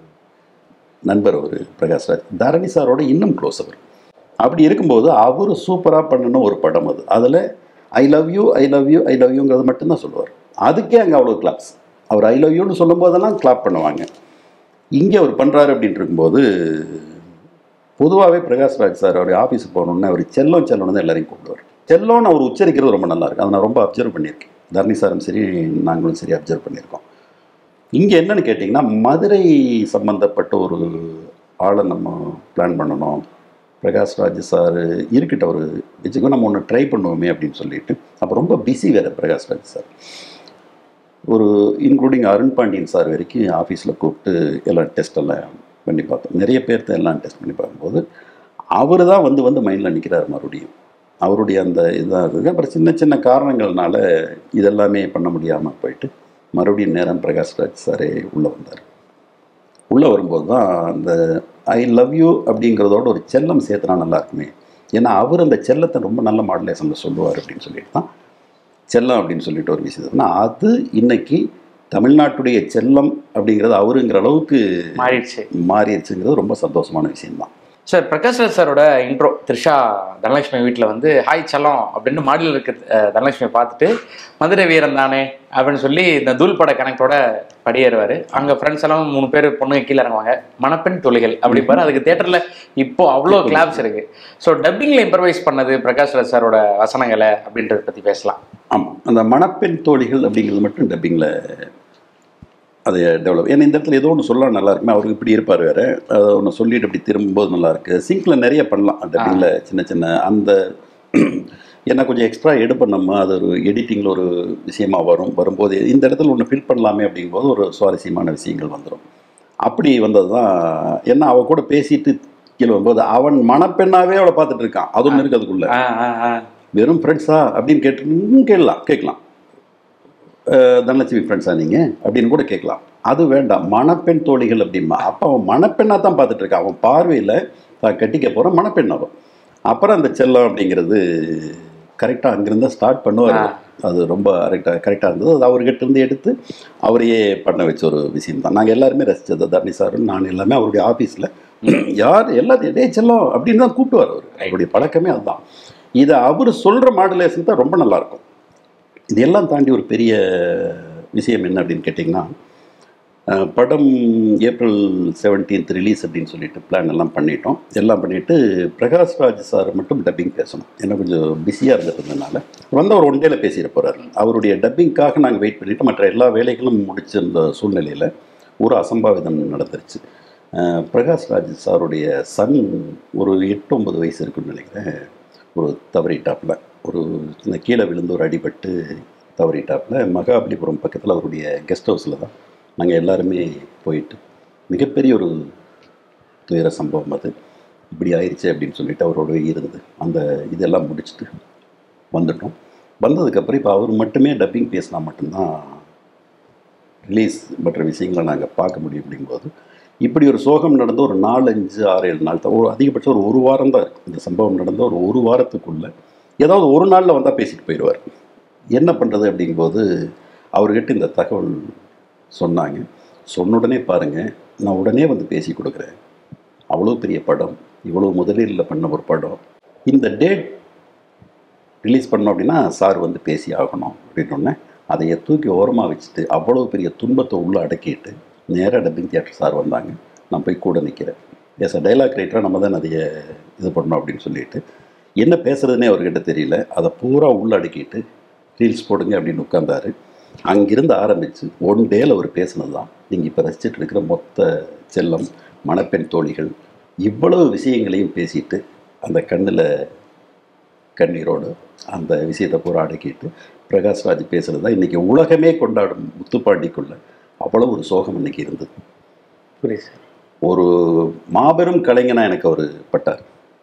நண்பர் அவர் பிரகாஷ் ராஜ். தரணி சாரோட இன்னும் க்ளோஸ் அவர். அப்படி இருக்கும்போது அவர் சூப்பராக பண்ணணும் ஒரு படம் அது. அதில் I love you I love you I love யூங்கிறது மட்டும்தான் சொல்லுவார். அதுக்கே அங்கே அவ்வளோ கிளாப்ஸ். அவர் ஐ லவ் யூன்னு சொல்லும் போதெல்லாம் கிளாப் பண்ணுவாங்க. இங்கே அவர் பண்ணுறாரு அப்படின்ட்டு இருக்கும்போது பொதுவாகவே பிரகாஷ் ராஜ் சார் அவர் ஆஃபீஸுக்கு போகணுன்னு அவர் செல்லம் செல்லணுன்னு எல்லாரையும் கூப்பிடுவார். செல்லோன்னு அவர் உச்சரிக்கிறது ரொம்ப நல்லாயிருக்கு. அதை நான் ரொம்ப அப்சர்வ் பண்ணியிருக்கேன். தரணி சாரும் சரி நாங்களும் சரி அப்சர்வ் பண்ணியிருக்கோம். இங்கே என்னன்னு கேட்டிங்கன்னா, மதுரை சம்மந்தப்பட்ட ஒரு ஆளை நம்ம பிளான் பண்ணணும். பிரகாஷ் ராஜ் சார் இருக்கிட்ட ஒரு வச்சுக்கோ, நம்ம ஒன்று ட்ரை பண்ணுவோமே அப்படின்னு சொல்லிட்டு. அப்போ ரொம்ப பிஸி வேறு பிரகாஷ் ராஜ் சார். ஒரு இன்க்ளூடிங் அருண் பாண்டியன் சார் வரைக்கும் ஆஃபீஸில் கூப்பிட்டு எல்லாம் டெஸ்ட்டெல்லாம் பண்ணி பார்த்தோம். நிறைய பேர்த்த எல்லாம் டெஸ்ட் பண்ணி பார்க்கும்போது அவர் தான் வந்து மைண்டில் நிற்கிறார் மறுபடியும். அவருடைய அந்த இதுதான் இருக்குது. அப்புறம் சின்ன சின்ன காரணங்கள்னால இதெல்லாமே பண்ண முடியாமல் போயிட்டு மறுபடியும் நேரம் பிரகாஷ் ராஜ் சாரே உள்ளே வந்தார். உள்ளே வரும்போது தான் அந்த ஐ லவ் யூ அப்படிங்கிறதோட ஒரு செல்லம் சேர்த்துனா நல்லா இருக்குமே. ஏன்னா அவர் அந்த செல்லத்தை ரொம்ப நல்ல மாடுலேஷனில் சொல்லுவார் அப்படின்னு சொல்லிட்டு தான் செல்லம் அப்படின்னு சொல்லிட்டு ஒரு விஷயம். அது இன்னைக்கு தமிழ்நாட்டுடைய செல்லம் அப்படிங்கிறது அவருங்கிற அளவுக்கு மாறிடுச்சுங்கிறது ரொம்ப சந்தோஷமான விஷயம்தான். சார், பிரகாஷ் ராஜ் சாரோட இன்ட்ரோ த்ரிஷா தனலட்சுமி வீட்டில் வந்து ஹாய் செல்லம் அப்படின்னு மாடியில் இருக்க தனலட்சுமியை பார்த்துட்டு மதுரை வீரன் தானே அப்படின்னு சொல்லி இந்த தூள் பட கனெக்டோட படியேறுவார். அங்கே ஃப்ரெண்ட்ஸ் எல்லாம் 3 பேர் பொண்ணுங்க கீழே இறங்குவாங்க. மணப்பெண் தொழில்கள் அப்படிப்பாரு. அதுக்கு தேட்டரில் இப்போ அவ்வளோ கிளாப்ஸ் இருக்கு. ஸோ டப்பிங்கில் இம்ப்ரவைஸ் பண்ணது பிரகாஷ் ராஜ் சாரோட வசனங்களை அப்படின்றத பற்றி பேசலாம். ஆமாம், அந்த மணப்பெண் தோழிகள் அப்படிங்கிறது மட்டும் டப்பிங்கில் அதை டெவலப். ஏன்னா இந்த இடத்துல ஏதோ ஒன்று சொல்ல நல்லா இருக்குமே, அவருக்கு இப்படி இருப்பார் வேறு, அதை ஒன்று சொல்லிட்டு இப்படி திரும்பும்போது நல்லாயிருக்கு. சிங்கில் நிறைய பண்ணலாம் டப்பிங்கில் சின்ன சின்ன அந்த ஏன்னா கொஞ்சம் எக்ஸ்ட்ரா எடுப்போம் நம்ம. அது ஒரு எடிட்டிங்கில் ஒரு விஷயமாக வரும்போது இந்த இடத்துல ஒன்று ஃபில் பண்ணலாமே அப்படிங்கும்போது ஒரு சுவாரஸ்யமான விஷயங்கள் வந்துடும். அப்படி வந்தது தான். ஏன்னா அவள் கூட பேசிட்டு கீழே வரும்போது அவன் மணப்பெண்ணாவே அவளை பார்த்துட்டு இருக்கான். அது ஒன்று இருக்குது அதுக்குள்ள. வெறும் ஃப்ரெண்ட்ஸா அப்படின்னு கேட்கலாம். தனலட்சுமி ஃப்ரெண்ட்ஸா நீங்கள் அப்படின்னு கூட கேட்கலாம். அது வேண்டாம், மணப்பெண் தோழிகள் அப்படின்பா. அப்போ அவன் மணப்பெண்ணாக தான் பார்த்துட்டு இருக்கான். அவன் பார்வையில் தான் கட்டிக்க போகிறான் மணப்பெண்ணாகும். அப்புறம் அந்த செல்லம் அப்படிங்கிறது கரெக்டாக அங்கேருந்து ஸ்டார்ட் பண்ணுவார். அது ரொம்ப கரெக்டாக இருந்தது. அது அவர்கிட்ட இருந்து எடுத்து அவரையே பண்ண வச்ச ஒரு விஷயம் தான். நாங்கள் எல்லாருமே ரசித்தது. தரணி சாரும் நான் எல்லாமே அவருடைய ஆஃபீஸில் யார் எல்லாத்தையும் டே செல்லம் அப்படின்னு தான் கூப்பிட்டுவார். அவருடைய பழக்கமே அதுதான். இதை அவர் சொல்கிற மாடுலேஷன் தான் ரொம்ப நல்லாயிருக்கும். இதெல்லாம் தாண்டி ஒரு பெரிய விஷயம் என்ன அப்படின்னு கேட்டிங்கன்னா, படம் April 17 ரிலீஸ் அப்படின்னு சொல்லிட்டு பிளான் எல்லாம் பண்ணிட்டோம். எல்லாம் பண்ணிவிட்டு பிரகாஷ் ராஜ் சார் மட்டும் டப்பிங் பேசணும். ஏன்னா கொஞ்சம் பிஸியாக இருந்ததுனால அவர் 1 டேயில் பேசிட போகிறார். அவருடைய டப்பிங்காக நாங்கள் வெயிட் பண்ணிவிட்டு மற்ற எல்லா வேலைகளும் முடிச்சிருந்த சூழ்நிலையில் ஒரு அசம்பாவிதம் நடந்துருச்சு. பிரகாஷ் ராஜ் சாருடைய சன் ஒரு 8-9 வயசு இருக்குன்னு நினைக்கிறேன். ஒரு தவறிட்டாப்பில் ஒரு சின்ன கீழே விழுந்து ஒரு அடிபட்டு தவறிட்டாப்பில் மகாபலிபுரம் பக்கத்தில் அவருடைய கெஸ்ட் ஹவுஸில் தான் நாங்கள் எல்லாருமே போயிட்டு மிகப்பெரிய ஒரு துயர சம்பவம் அது. இப்படி ஆயிடுச்சு அப்படின்னு சொல்லிட்டு அவரோட இருந்து அந்த இதெல்லாம் முடிச்சுட்டு வந்துட்டோம். வந்ததுக்கப்புறம் இப்போ அவர் மட்டுமே டப்பிங் பேசினா மட்டும்தான் ரிலீஸ் மற்ற விஷயங்களை நாங்கள் பார்க்க முடியும் அப்படிங்கும்போது இப்படி ஒரு சோகம் நடந்து ஒரு 4, 5, 6, 7 நாள் தான், ஒரு அதிகபட்சம் ஒரு வாரம் தான் இருக்குது. இந்த சம்பவம் நடந்த ஒரு வாரத்துக்குள்ளே ஏதாவது ஒரு நாளில் வந்தால் பேசிட்டு போயிடுவார். என்ன பண்ணுறது அப்படிங்கும்போது அவர்கிட்ட இந்த தகவல் சொன்னாங்க. சொன்ன உடனே பாருங்கள், நான் உடனே வந்து பேசி கொடுக்குறேன், அவ்வளோ பெரிய படம், இவ்வளோ முதலீடில் பண்ண ஒரு படம், இந்த டேட் ரிலீஸ் பண்ணோம் அப்படின்னா சார் வந்து பேசி ஆகணும் அப்படின்னோடனே அதையை தூக்கி ஓரமாக வச்சுட்டு அவ்வளோ பெரிய துன்பத்தை உள்ளே அடக்கிட்டு நேராக டப்பிங் தியேட்டர் சார் வந்தாங்க. நான் போய் கூட நிற்கிறேன். எஸ் டைலாக் ரைட்டராக நம்ம தான் அதைய இது பண்ணோம் அப்படின்னு சொல்லிட்டு என்ன பேசுகிறதுனே அவர்கிட்ட தெரியல. அதை பூரா உள்ளே அடக்கிட்டு ரீல்ஸ் போடுங்க அப்படின்னு உட்கார்ந்தாரு. அங்கிருந்து ஆரம்பித்து 1 டேயில் அவர் பேசுனது தான் நீங்கள் இப்போ ரசிச்சுட்டு இருக்கிற மொத்த செல்லம், மணப்பெண் தோழிகள், இவ்வளவு விஷயங்களையும் பேசிட்டு அந்த கண்ணில் கண்ணீரோடு அந்த விஷயத்தை பூரா அடக்கிட்டு பிரகாஷ்ராஜ் பேசுகிறது தான் இன்றைக்கி உலகமே கொண்டாடும் முத்துப்பாண்டிக்குள்ள அவ்வளோ ஒரு சோகம் இன்றைக்கி இருந்தது. புரியுது சார். ஒரு மாபெரும் கலைஞனாக எனக்கு அவர் பட்டார்.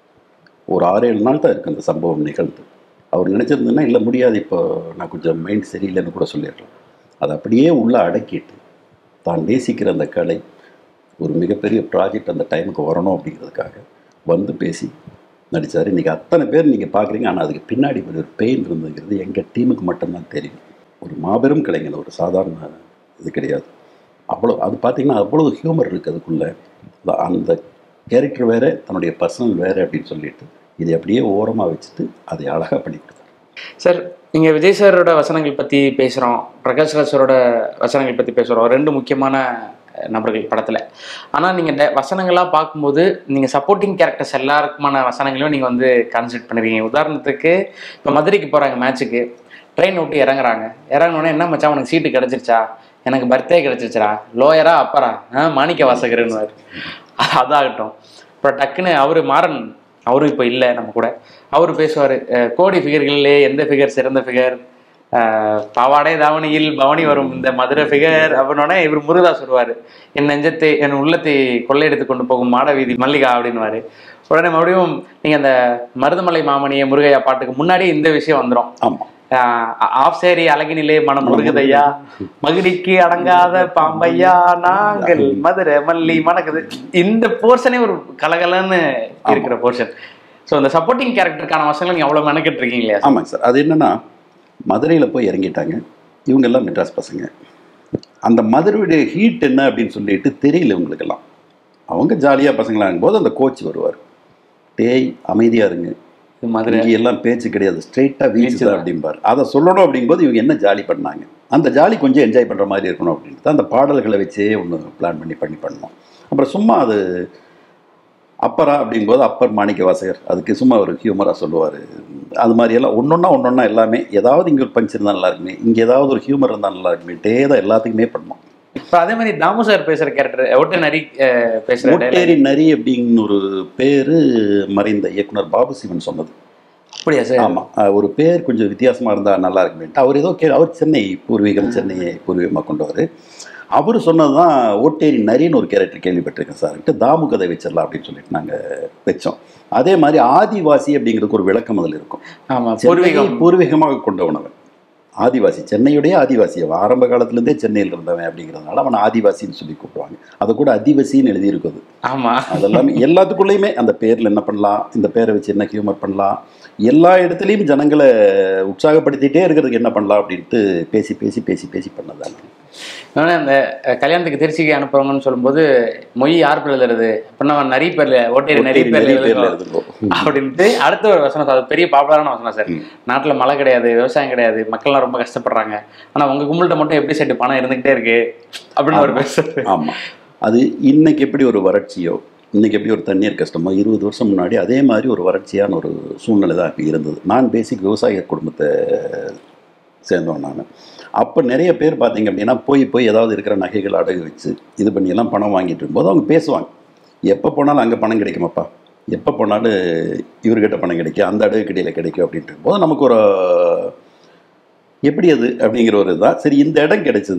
ஒரு 6-7 நாள் தான் இருக்குது அந்த சம்பவம் நிகழ்ந்து. அவர் நினச்சிருந்ததுன்னா இல்லை முடியாது, இப்போ நான் கொஞ்சம் மைண்ட் சரியில்லைன்னு கூட சொல்லிடுறேன். அதை அப்படியே உள்ளே அடக்கிட்டு தான் நேசிக்கிற அந்த கலை ஒரு மிகப்பெரிய ப்ராஜெக்ட் அந்த டைமுக்கு வரணும் அப்படிங்கிறதுக்காக வந்து பேசி நடித்தார். இன்றைக்கி அத்தனை பேர் நீங்கள் பார்க்குறீங்க, ஆனால் அதுக்கு பின்னாடி ஒரு பெயின் இருந்துங்கிறது எங்கள் டீமுக்கு மட்டும்தான் தெரியும். ஒரு மாபெரும் கலைஞர், ஒரு சாதாரண இது கிடையாது. அவ்வளோ அது பார்த்திங்கன்னா அவ்வளோ ஹியூமர் இருக்குது அதுக்குள்ளே. அந்த கேரக்டர் வேறு, தன்னுடைய பர்சனல் வேறு அப்படின்னு சொல்லிட்டு இதை அப்படியே ஓரமாக வச்சுட்டு அதை அழகாக பண்ணி கொடுத்தார். சார், நீங்கள் விஜய் சாரோட வசனங்கள் பற்றி பேசுகிறோம், பிரகாஷ்ராஜ் சாரோட வசனங்கள் பற்றி பேசுகிறோம், 2 முக்கியமான நபர்கள் படத்தில். ஆனால் நீங்கள் வசனங்களாக பார்க்கும்போது நீங்கள் சப்போர்ட்டிங் கேரக்டர்ஸ் எல்லாருக்குமான வசனங்களையும் நீங்கள் வந்து கான்சன்ட்ரேட் பண்ணுவீங்க. உதாரணத்துக்கு இப்போ மதுரைக்கு போகிறாங்க மேட்ச்சுக்கு, ட்ரெயின் விட்டு இறங்குறாங்க. இறங்கினோடனே என்ன மச்சான் உனக்கு சீட்டு கிடச்சிருச்சா, எனக்கு பர்த்டே கிடச்சிருச்சா, லோயரா அப்பரா, மாணிக்க வாசகர்னு அதாகட்டும். அப்புறம் டக்குன்னு அவர் மாறன், அவரும் இப்போ இல்லை நம்ம கூட, அவர் பேசுவார், கோடி ஃபிகர்கள்லே எந்த ஃபிகர் சிறந்த ஃபிகர், பாவாடை தாவணியில் பவனி வரும் இந்த மதுரை ஃபிகர் அப்படின்னோடனே இவர் முருகதாஸ் சொல்லுவார், என் நெஞ்சத்தை என் உள்ளத்தை கொள்ளையெடுத்து கொண்டு போகும் மாடவீதி மல்லிகா அப்படின்வாரு. உடனே மறுபடியும் நீங்கள் அந்த மருதமலை மாமணிய முருகையா பாட்டுக்கு முன்னாடி இந்த விஷயம் வந்துடும். ஆமாம், ஆஃப் சேரி அழகினிலே மனம் முருகுதையா, மகிழிக்கு அடங்காத பாம்பையா, நாங்கள் மதுரை மல்லி மணக்குது. இந்த போர்ஷனே ஒரு கலகலன்னு இருக்கிற போர்ஷன். ஸோ இந்த சப்போர்ட்டிங் கேரக்டருக்கான வசனங்கள் நீங்கள் அவ்வளோ மெனக்கிட்டு இருக்கீங்க இல்லையா? ஆமாங்க சார். அது என்னென்னா, மதுரையில் போய் இறங்கிட்டாங்க, இவங்கெல்லாம் மெட்ராஸ் பசங்க. அந்த மதுரையுடைய ஹீட் என்ன அப்படின்னு சொல்லிட்டு தெரியல இவங்களுக்கெல்லாம். அவங்க ஜாலியாக பசங்களாகும் போது அந்த கோச் வருவார், டேய் அமைதியாக இருங்க, மதுரை எல்லாம் பேச்சு கிடையாது, ஸ்ட்ரெயிட்டாக வீச்சு தான் அப்படிம்பார். அதை சொல்லணும் அப்படிங்கும்போது இவங்க என்ன ஜாலி பண்ணாங்க, அந்த ஜாலி கொஞ்சம் என்ஜாய் பண்ணுற மாதிரி இருக்கணும் அப்படின்ட்டு அந்த பாடல்களை வச்சே ஒன்று பிளான் பண்ணி பண்ணோம். அப்புறம் சும்மா அது அப்பரா அப்படிங்கும்போது அப்பர் மாணிக்க வாசகர், அதுக்கு சும்மா ஒரு ஹியூமராக சொல்லுவார். அது மாதிரியெல்லாம் ஒன்றொன்னா எல்லாமே ஏதாவது இங்கே ஒரு பஞ்ச் இருந்தால் நல்லா இருக்குமே, இங்கே ஏதாவது ஒரு ஹியூமர் இருந்தால் நல்லா இருக்குமேட்டே தான் எல்லாத்துக்குமே பண்ணோம். இப்போ அதே மாதிரி தாமு சார் பேசுகிற கேரக்டர் ஒட்டே நரி பேசுகிற ஒட்டேரி நரி அப்படின்னு ஒரு பேர் மறைந்த இயக்குனர் பாபு சிவன் சொன்னது. அப்படியா சார்? ஆமாம், ஒரு பேர் கொஞ்சம் வித்தியாசமாக இருந்தால் நல்லா இருக்குமேட்டு அவர் ஏதோ அவர் சென்னை பூர்வீகம், சென்னையை பூர்வீகமாக கொண்டவர். அவர் சொன்னது தான் ஓட்டேரி நரின்னு ஒரு கேரக்டர் கேள்விப்பட்டிருக்கேன் சார்ட்டு, தாமு கதை வச்சிடலாம் அப்படின்னு சொல்லிட்டு நாங்கள் வச்சோம். அதே மாதிரி ஆதிவாசி அப்படிங்கிறதுக்கு ஒரு விளக்கம் அதில் இருக்கும். ஆமாம், பூர்வீகமாக கொண்டவனவன் ஆதிவாசி, சென்னையுடைய ஆதிவாசி, அவன் ஆரம்ப காலத்துலேருந்தே சென்னையில் இருந்தவன் அப்படிங்கிறதுனால அவன் ஆதிவாசின்னு சொல்லி கூப்பிடுவாங்க. அதை கூட அதிவாசின்னு எழுதியிருக்குது. ஆமாம், அதெல்லாம் எல்லாத்துக்குள்ளேயுமே அந்த பேரில் என்ன பண்ணலாம், இந்த பேரை வச்சு என்ன ஹியூமர் பண்ணலாம், எல்லா இடத்துலையும் ஜனங்களை உற்சாகப்படுத்திகிட்டே இருக்கிறதுக்கு என்ன பண்ணலாம் அப்படின்ட்டு பேசி பேசி பேசி பேசி பண்ணதாங்க. அந்த கல்யாணத்துக்கு திருச்சிக்கு அனுப்புறவங்கன்னு சொல்லும்போது மொய் யார் பேர் எழுதுறது அப்படின்னா நிறைய பேர்ல ஓட்டேரி நிறைய பேர்ல எழுதுவோம் அப்படின்ட்டு அடுத்த ஒரு வசனம். அது பெரிய பாப்புலரான வசனம் சார். நாட்டில் மழை கிடையாது, விவசாயம் கிடையாது, மக்கள்லாம் ரொம்ப கஷ்டப்படுறாங்க, ஆனால் உங்க கும்பல்கிட்ட மட்டும் எப்படி செட்டு பணம் இருந்துகிட்டே இருக்கு அப்படின்னு ஒரு பேசுறது. ஆமாம், அது இன்னைக்கு எப்படி ஒரு வறட்சியோ, இன்றைக்கி எப்படி ஒரு தண்ணீர் கஷ்டமோ, 20 வருஷம் முன்னாடி அதே மாதிரி ஒரு வறட்சியான ஒரு சூழ்நிலை தான் அப்போ இருந்தது. நான் பேசிக் விவசாய குடும்பத்தை சேர்ந்தோம் நான். அப்போ நிறைய பேர் பார்த்திங்க அப்படின்னா போய் ஏதாவது இருக்கிற நகைகள் அடகு வச்சு இது பண்ணியெல்லாம் பணம் வாங்கிட்டு இருக்கும்போது அவங்க பேசுவாங்க, எப்போ போனாலும் அங்கே பணம் கிடைக்குமாப்பா, எப்போ போனாலும் இவர்கிட்ட பணம் கிடைக்கும், அந்த அடகு கடையில் கிடைக்கும் அப்படின்ட்டு போது நமக்கு ஒரு எப்படி அது அப்படிங்கிற ஒரு இதுதான். சரி, இந்த இடம் கிடைச்சிது,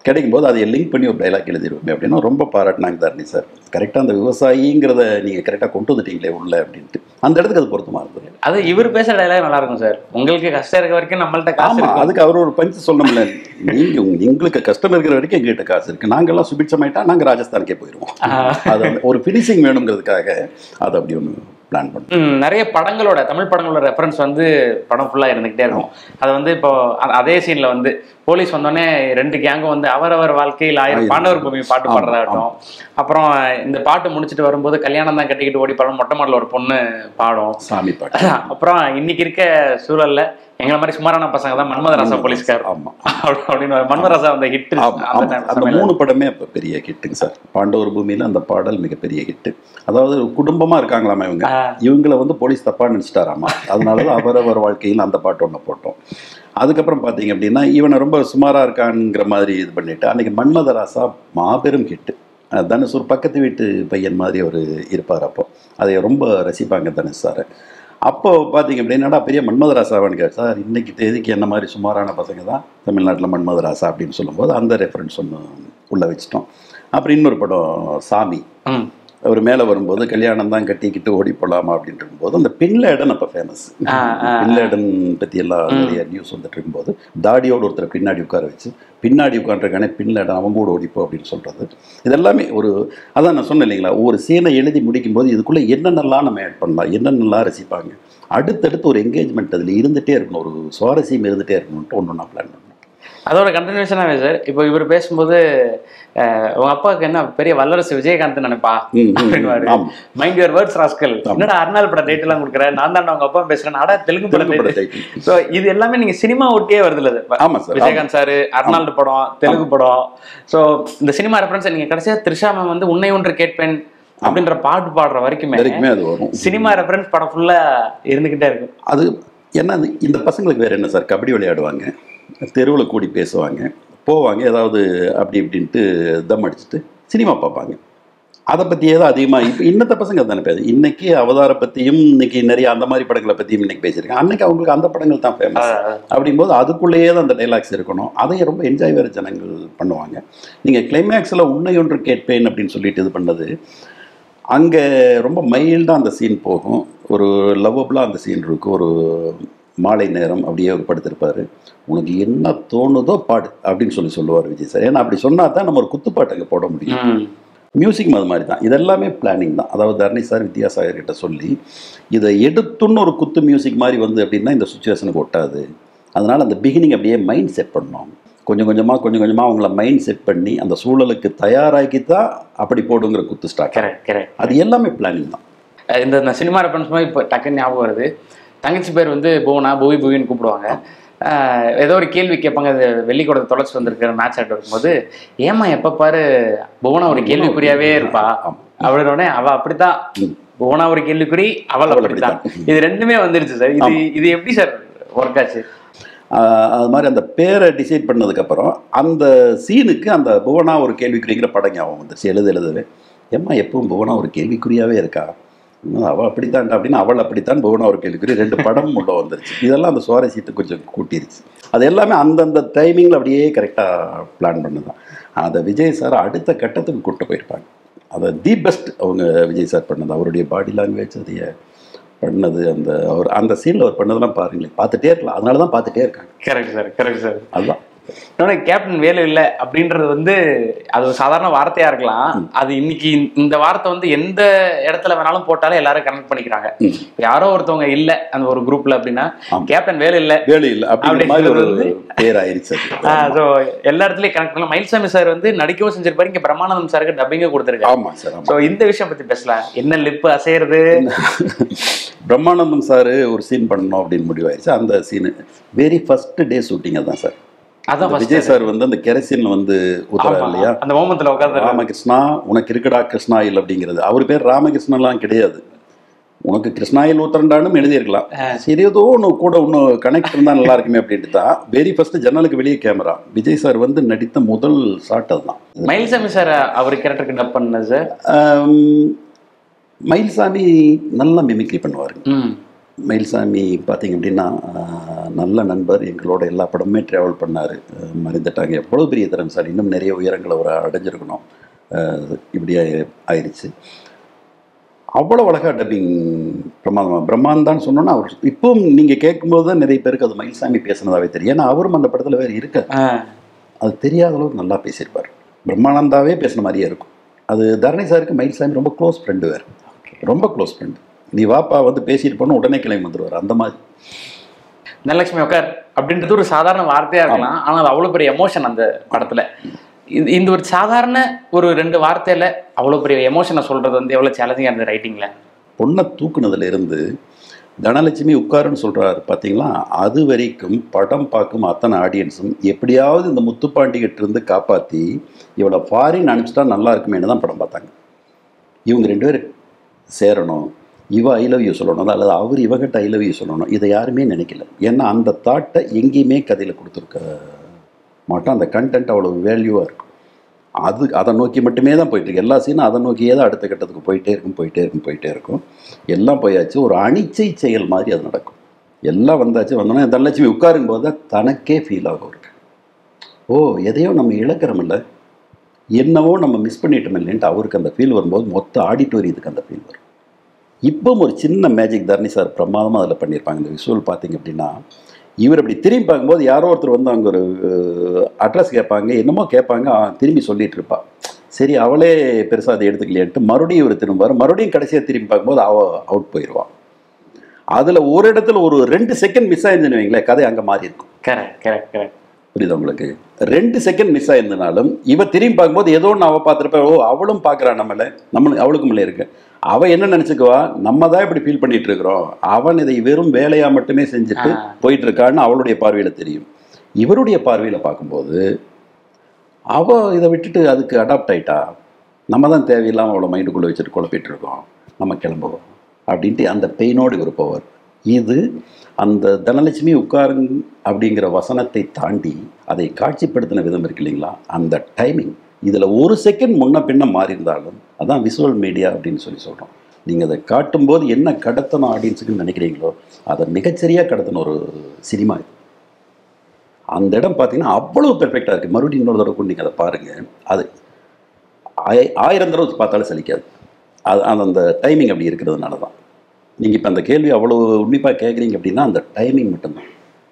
கிடைக்கும் போது அதை லிங்க் பண்ணி ஒரு டைலாக் எழுதிடுவோமே அப்படின்னா ரொம்ப பாராட்டினாங்க தரணி சார். கரெக்டாக அந்த விவசாயிங்கிறத நீங்கள் கரெக்டாக கொண்டு வந்துட்டீங்களே உள்ள அப்படின்ட்டு அந்த இடத்துக்கு அது பொருத்தமாக இருந்தது. அது இவர் பேசுகிற டைலாக் நல்லா இருக்கும் சார். உங்களுக்கு கஷ்டம் இருக்க வரைக்கும் நம்மள்ட்ட காசு இருக்கு. அதுக்கு அவர் ஒரு பஞ்சு சொல்லணும்ல, உங்களுக்கு கஷ்டம் இருக்கிற வரைக்கும் எங்ககிட்ட காசு இருக்குது, நாங்கள்லாம் சுபிட்சமாயிட்டா நாங்கள் ராஜஸ்தானுக்கே போயிடுவோம். அது ஒரு ஃபினிஷிங் வேணுங்கிறதுக்காக அது அப்படி ஒன்று பிளான் பண்ணும். நிறைய படங்களோட தமிழ் படங்களோட ரெஃபரன்ஸ் வந்து படம் ஃபுல்லாக இருந்துகிட்டே இருக்கும். அது வந்து இப்போ அதே சீனில் வந்து போலீஸ் வந்தோடனே 2 கேங்கும் வந்து அவரவர் வாழ்க்கையில் 1000 பாண்டவர் பூமி பாட்டு பாடுறதாகட்டும். அப்புறம் இந்த பாட்டு முடிச்சுட்டு வரும்போது கல்யாணம் தான் கட்டிக்கிட்டு ஓடி பாடும் மொட்டை மாடல ஒரு பொண்ணு பாடும் சாமி பாட்டு. அப்புறம் இன்னைக்கு இருக்க சூழல்ல எங்களை மாதிரி சுமாரான பசங்க தான் மன்மதராசா போலீஸ்கார் அப்படின்னு மன்மதராசா அந்த ஹிட். அந்த 3 படமே அப்போ பெரிய ஹிட்டுங்க சார். பாண்டவர் பூமியில அந்த பாடல் மிகப்பெரிய ஹிட்டு. அதாவது குடும்பமா இருக்காங்களாமா இவங்களை வந்து போலீஸ் தப்பா நினைச்சிட்டாராமா, அதனாலதான் அவரவர் வாழ்க்கையில் அந்த பாட்டு ஒன்று போட்டோம். அதுக்கப்புறம் பார்த்தீங்க அப்படின்னா இவனை ரொம்ப சுமாராக இருக்கான்ங்கிற மாதிரி இது பண்ணிட்டு அன்றைக்கி மன்மதராசா மாபெரும் ஹிட்டு. தனுஷ் ஒரு பக்கத்து வீட்டு பையன் மாதிரி அவர் இருப்பார். அப்போ அதை ரொம்ப ரசிப்பாங்க தனுஷ் சார். அப்போ பார்த்தீங்க அப்படின்னா பெரிய மன்மதராசாவான்னு கேட்டு சார் இன்றைக்கி தேதிக்கு என்ன மாதிரி சுமாரான பசங்க தான் தமிழ்நாட்டில் மன்மதராசா அப்படின்னு சொல்லும்போது அந்த ரெஃபரன்ஸ் ஒன்று உள்ளே வச்சிட்டோம். அப்புறம் இன்னொரு படம் சாமி, அவர் மேலே வரும்போது கல்யாணம் தான் கட்டிக்கிட்டு ஓடி போகலாமா அப்படின்ட்டு இருக்கும்போது அந்த பின்லேடன் அப்போ ஃபேமஸ். பின்லேடன் பற்றி எல்லாம் நிறைய நியூஸ் வந்துட்டு இருக்கும்போது தாடியோடு ஒருத்தர் பின்னாடி உட்கார வச்சு பின்னாடி உட்காந்துருக்கானே பின்லேடன் அவங்க கூட ஓடிப்போ அப்படின்னு சொல்கிறது இதெல்லாமே ஒரு அதான் நான் சொன்னேன் இல்லைங்களா, ஒரு சீனை எழுதி முடிக்கும்போது இதுக்குள்ளே என்னென்னலாம் நம்ம ஆட் பண்ணலாம், என்னென்னலாம் ரசிப்பாங்க, அடுத்தடுத்து ஒரு என்கேஜ்மெண்ட் அதில் இருந்துகிட்டே இருக்கணும், ஒரு சுவாரஸ்யம் இருந்துகிட்டே இருக்கணும்ட்டு ஒன்று நான் பிளான் பண்ணேன். அதோட கண்டினியூஷனாகவே சார் இப்போ இவர் பேசும்போது உங்க அப்பாவுக்கு என்ன பெரிய வல்லரசு விஜயகாந்த் நினைப்பா அப்படின்னு மைண்ட் யுவர் வேர்ட்ஸ் ராஸ்கல், என்னடா அர்னால் பட டைட்டில் எல்லாம் கொடுக்குற, நான் தான் உங்க அப்பா பேசுறேன், ஆடா தெலுங்கு படம். ஸோ இது எல்லாமே நீங்க சினிமா ஒட்டியே வருதுல்ல விஜயகாந்த் சார், அர்னால்டு படம், தெலுங்கு படம். ஸோ இந்த சினிமா ரெஃபரன்ஸ் நீங்க கடைசியா த்ரிஷா மேம் வந்து உன்னை ஒன்று கேட்பேன் அப்படின்ற பாட்டு பாடுற வரைக்குமே அது வரும். சினிமா ரெஃபரன்ஸ் படம் ஃபுல்லா இருந்துகிட்டே இருக்கும். அது என்ன இந்த பசங்களுக்கு வேற என்ன சார், கபடி விளையாடுவாங்க, தெருவில் கூடி பேசுவாங்க, போவாங்க, ஏதாவது அப்படி இப்படின்ட்டு தம் அடிச்சுட்டு சினிமா பார்ப்பாங்க. அதை பற்றியே தான் அதிகமாக இப்போ இன்னத்த பசங்க தானே பேசு. இன்றைக்கி அவதார பற்றியும் இன்றைக்கி நிறைய அந்த மாதிரி படங்களை பற்றியும் இன்றைக்கி பேசியிருக்கேன். அன்றைக்கி அவங்களுக்கு அந்த படங்கள் தான் ஃபேமஸ். அப்படிங்கும்போது அதுக்குள்ளேயே தான் அந்த டைலாக்ஸ் இருக்கணும், அதையும் ரொம்ப என்ஜாய் வேறு ஜனங்கள் பண்ணுவாங்க. நீங்கள் கிளைமேக்ஸில் உன்னை ஒன்று கேட்பேன் அப்படின்னு சொல்லிட்டு இது பண்ணது அங்கே ரொம்ப மைல்டாக அந்த சீன் போகும், ஒரு லவ்வபுளாக அந்த சீன் இருக்கும். ஒரு மாலை நேரம் அப்படியே படுத்திருப்பார், உனக்கு என்ன தோணுதோ பாடு அப்படின்னு சொல்லுவார் விஜய் சார். ஏன்னா அப்படி சொன்னால் தான் நம்ம ஒரு குத்துப்பாட்டு அங்கே போட முடியும். மியூசிக் அது மாதிரி தான், இதெல்லாமே பிளானிங் தான். அதாவது தரணி சார் வித்யாசாகர் கிட்ட சொல்லி இதை எடுத்துன்னு ஒரு குத்து மியூசிக் மாதிரி வந்து அப்படின்னா இந்த சுச்சுவேஷனுக்கு ஒட்டாது, அதனால் அந்த பிகினிங் அப்படியே மைண்ட் செட் பண்ணோம். கொஞ்சம் கொஞ்சமாக அவங்கள மைண்ட் செட் பண்ணி அந்த சூழலுக்கு தயாராகி தான் அப்படி போடுங்கிற குத்து ஸ்டார்ட். அது எல்லாமே பிளானிங் தான். இந்த சினிமா ரெஃபரன்ஸ் மாதிரி இப்போ டக்குன்னு ஞாபகம் வருது. தங்கச்சி பேர் வந்து புவனா, புவின்னு கூப்பிடுவாங்க. ஏதோ ஒரு கேள்வி கேட்பாங்க, அது வெள்ளிக்கூடத்தை தொலைச்சி வந்திருக்கிற மேட்ச் ஆகிட்டு இருக்கும்போது, ஏமா எப்போ பாரு புவனா ஒரு கேள்விக்குறியாவே இருப்பா அப்படின்னோடனே அவள் அப்படித்தான், புவனா ஒரு கேள்விக்குறி, அவள் அப்படித்தான். இது ரெண்டுமே வந்துருச்சு சார். இது எப்படி சார் ஒர்க் ஆச்சு? அது மாதிரி அந்த பேரை டிசைட் பண்ணதுக்கப்புறம் அந்த சீனுக்கு அந்த புவனா ஒரு கேள்விக்குறிங்கிற படம் ஞாபகம் வந்துருச்சு. எழுதவே ஏம்மா எப்பவும் புவனா ஒரு கேள்விக்குறியாவே இருக்கா, அவள் அப்படித்தான் அப்படின்னு அவள் அப்படித்தான் புவனா ஒரு கேள்விக்குறி, 2 படம் உள்ள வந்துருச்சு. இதெல்லாம் அந்த சுவாரஸ்யத்தை கொஞ்சம் கூட்டிருச்சு. அது எல்லாமே அந்தந்த டைமிங்கில் அப்படியே கரெக்டாக பிளான் பண்ணுதான். அதை விஜய் சார் அடுத்த கட்டத்துக்கு கூப்பிட்டு போயிருப்பாங்க. அதை தி பெஸ்ட் அவங்க விஜய் சார் பண்ணது, அவருடைய பாடி லாங்குவேஜ் அதைய பண்ணது, அந்த சீனில் அவர் பண்ணதெல்லாம் பாருங்களேன், பார்த்துட்டே இருக்கலாம். அதனால தான் பார்த்துட்டே இருக்காங்க. Correct sir. அதுதான் கேப்டன் வேலை இல்லை அப்படின்றது வந்து அது ஒரு சாதாரண வார்த்தையா இருக்கலாம். அது இன்னைக்கு இந்த வார்த்தை வந்து எந்த இடத்துல வேணாலும் போட்டாலும் எல்லாரும் கனெக்ட் பண்ணிக்கிறாங்க. யாரோ ஒருத்தவங்க இல்ல அந்த ஒரு குரூப்ல அப்படின்னா கேப்டன் வேலை இல்லை அப்படின்றது பேர் ஆயிருச்சு. எல்லா இடத்துலயும் கனெக்ட் பண்ணலாம். மயில்சாமி சார் வந்து நடிக்கவும் செஞ்சிருப்பாரு, இங்க பிரம்மானந்தம் சாருக்கு டப்பிங்கும் கொடுத்துருக்காரு. ஆமா சார். ஸோ இந்த விஷயம் பத்தி பேசலாம். என்ன லிப்பு அசைறது? பிரம்மானந்தம் சார் ஒரு சீன் பண்ணணும் அப்படின்னு முடிவாயிருச்சு. அந்த scene very first day shooting தான் சார். அதான் விஜய் சார் வந்து அந்த கெரசின் வந்து ஊத்துறாரு இல்லையா, அந்த மோமத்துல உட்கார்ந்து ராமகிருஷ்ணா உனக்கு இருக்குடா கிருஷ்ணாயில் அப்படிங்கிறது. அவர் பேர் ராமகிருஷ்ணன்லாம் கிடையாது, உனக்கு கிருஷ்ணாயில் ஊத்துறண்டான்னு எழுதியிருக்கலாம். சரி ஏதோ ஒன்று கூட இன்னும் கனெக்ட் இருந்தால் நல்லா இருக்குமே அப்படின்ட்டு தான் வெரி ஃபர்ஸ்ட் ஜன்னலுக்கு வெளியே கேமரா விஜய் சார் வந்து நடித்த முதல் ஷாட் அதுதான். மயில்சாமி சார் அவர் கேரக்டருக்கு டப் பண்ணது சார். மயில்சாமி நல்லா மிமிக்ரி பண்ணுவார். மயில்சாமி பார்த்தீங்க அப்படின்னா நல்ல நண்பர், எங்களோட எல்லா படமுமே ட்ராவல் பண்ணார். மறைந்துட்டாங்க. எவ்வளோ பெரிய திறன் சார், இன்னும் நிறைய உயரங்களை அவர் அடைஞ்சிருக்கணும். இப்படி ஆயிடுச்சு. அவ்வளோ அழகாக டப்பிங் பிரம்மாந்தான்னு சொன்னோன்னா அவர் இப்பவும் நீங்கள் கேட்கும்போது தான் நிறைய பேருக்கு அது மயில்சாமி பேசுனதாகவே தெரியும். ஏன்னா அவரும் அந்த படத்தில் வேறு இருக்க அது தெரியாத அளவுக்கு நல்லா பேசியிருப்பார். பிரம்மானந்தாவே பேசின மாதிரியே இருக்கும். அது தரணி சாருக்கு மயில்சாமி ரொம்ப க்ளோஸ் ஃப்ரெண்டு, வேறு ரொம்ப க்ளோஸ் ஃப்ரெண்டு. நீ வாப்பா வந்து பேசிட்டு போன உடனே கிளம்பி வந்துடுவார். அந்த மாதிரி தனலட்சுமி உட்கார் அப்படின்றது ஒரு சாதாரண வார்த்தையாக இருக்கலாம், ஆனால் அது அவ்வளோ பெரிய எமோஷன் அந்த படத்தில். இந்த ஒரு சாதாரண ஒரு 2 வார்த்தையில் அவ்வளோ பெரிய எமோஷனை சொல்கிறது வந்து எவ்வளோ சேலஞ்சிங்காக இருந்தது ரைட்டிங்கில். பொண்ணை தூக்குனதுலேருந்து தனலட்சுமி உட்காருன்னு சொல்கிறாரு பார்த்தீங்களா, அது வரைக்கும் படம் பார்க்கும் அத்தனை ஆடியன்ஸும் எப்படியாவது இந்த முத்துப்பாண்டிகிட்ட இருந்து காப்பாற்றி இவளை ஃபாரின் அனுப்பிச்சிட்டா நல்லா இருக்குமேனு தான் படம் பார்த்தாங்க. இவங்க 2 பேர் சேரணும், இவ ஐ லவ் யூ சொல்லணும், அல்லது அவர் இவகிட்ட ஐ லவ் யூ சொல்லணும், இதை யாருமே நினைக்கல. ஏன்னா அந்த தாட்டை எங்கேயுமே கதையில் கொடுத்துருக்க மாட்டோம். அந்த கண்டென்ட் அவ்வளோ வேல்யூவாக இருக்கும். அதை நோக்கி மட்டுமே தான் போயிட்டுருக்கு. எல்லா சீனும் அதை நோக்கியே தான் அடுத்த கட்டத்துக்கு போயிட்டே இருக்கும். எல்லாம் போயாச்சு. ஒரு அனிச்சை செயல் மாதிரி அது நடக்கும். எல்லாம் வந்தோன்னே தனலட்சுமி உட்காருங்க போது தான் தனக்கே ஃபீல் ஆகும் இருக்கு. ஓ, எதையோ நம்ம இழக்கிறோமில்ல, என்னவோ நம்ம மிஸ் பண்ணிட்டோம் இல்லைன்ட்டு அவருக்கு அந்த ஃபீல் வரும்போது மொத்த ஆடிட்டோரியத்துக்கு அந்த ஃபீல் வரும். இப்போ ஒரு சின்ன மேஜிக் தரணி சார் பிரமாதமாக அதில் பண்ணியிருப்பாங்க. இந்த விஷுவல் பார்த்தீங்க அப்படின்னா, இவர் அப்படி திரும்பி பார்க்கும்போது யாரோ ஒருத்தர் வந்து அங்கே ஒரு அட்ரஸ் கேட்பாங்க, என்னமோ கேட்பாங்க, திரும்பி சொல்லிட்டு இருப்பா. சரி, அவளே பெருசாக அதை எடுத்துக்கலையேன்ட்டு மறுபடியும் இவர் திரும்புவார். மறுபடியும் கடைசியாக திரும்பி பார்க்கும்போது அவுட் போயிடுவான். அதில் ஒரு இடத்துல ஒரு 2 செகண்ட் மிஸ் ஆயிருந்துன்னு வைங்களேன், கதை அங்கே மாறி இருக்கும். கரெக்ட். புரியுது உங்களுக்கு? 2 செகண்ட் மிஸ் ஆயிருந்தனாலும் இவ திரும்பி பார்க்கும்போது ஏதோ ஒன்று அவள் பார்த்துருப்ப, ஓ அவளும் பார்க்குறான், நம்மளுக்கு அவளுக்கும் இல்லை இருக்கு. அவள் என்ன நினச்சிக்குவா, நம்ம தான் இப்படி ஃபீல் பண்ணிட்டு இருக்கிறோம், அவன் இதை வெறும் வேலையாக மட்டுமே செஞ்சுட்டு போயிட்டு இருக்கான்னு அவளுடைய பார்வையில் தெரியும். இவருடைய பார்வையில் பார்க்கும்போது அவள் இதை விட்டுட்டு அதுக்கு அடாப்ட் ஆகிட்டா, நம்ம தான் தேவையில்லாமல் அவளை மைண்டுக்குள்ளே வச்சுட்டு குழப்பிட்டு இருக்கோம், நம்ம கிளம்புவோம் அப்படின்ட்டு அந்த பெயினோடு இவர் போவார். இது அந்த தனலட்சுமி உட்காருங்க அப்படிங்கிற வசனத்தை தாண்டி அதை காட்சிப்படுத்தின விதம் இருக்கு இல்லைங்களா, அந்த டைமிங். இதில் 1 செகண்ட் முன்ன பின்ன மாறி இருந்தாலும் அதான் விசுவல் மீடியா அப்படின்னு சொல்கிறோம். நீங்கள் அதை காட்டும்போது என்ன கடத்தணும் ஆடியன்ஸுக்குன்னு நினைக்கிறீங்களோ அதை மிகச்சரியாக கடத்தின ஒரு சினிமா இது. அந்த இடம் பார்த்தீங்கன்னா அவ்வளோ பெர்ஃபெக்டாக இருக்குது. மறுபடியும் இன்னொரு தடவை கூட நீங்கள் அதை பாருங்கள், அது 1000 தடவை பார்த்தாலும் சலிக்காது. அந்த டைமிங் அப்படி இருக்கிறதுனால தான். நீங்கள் இப்போ அந்த கேள்வி அவ்வளோ உன்னிப்பாக கேட்குறீங்க அப்படின்னா அந்த டைமிங் மட்டும்தான்.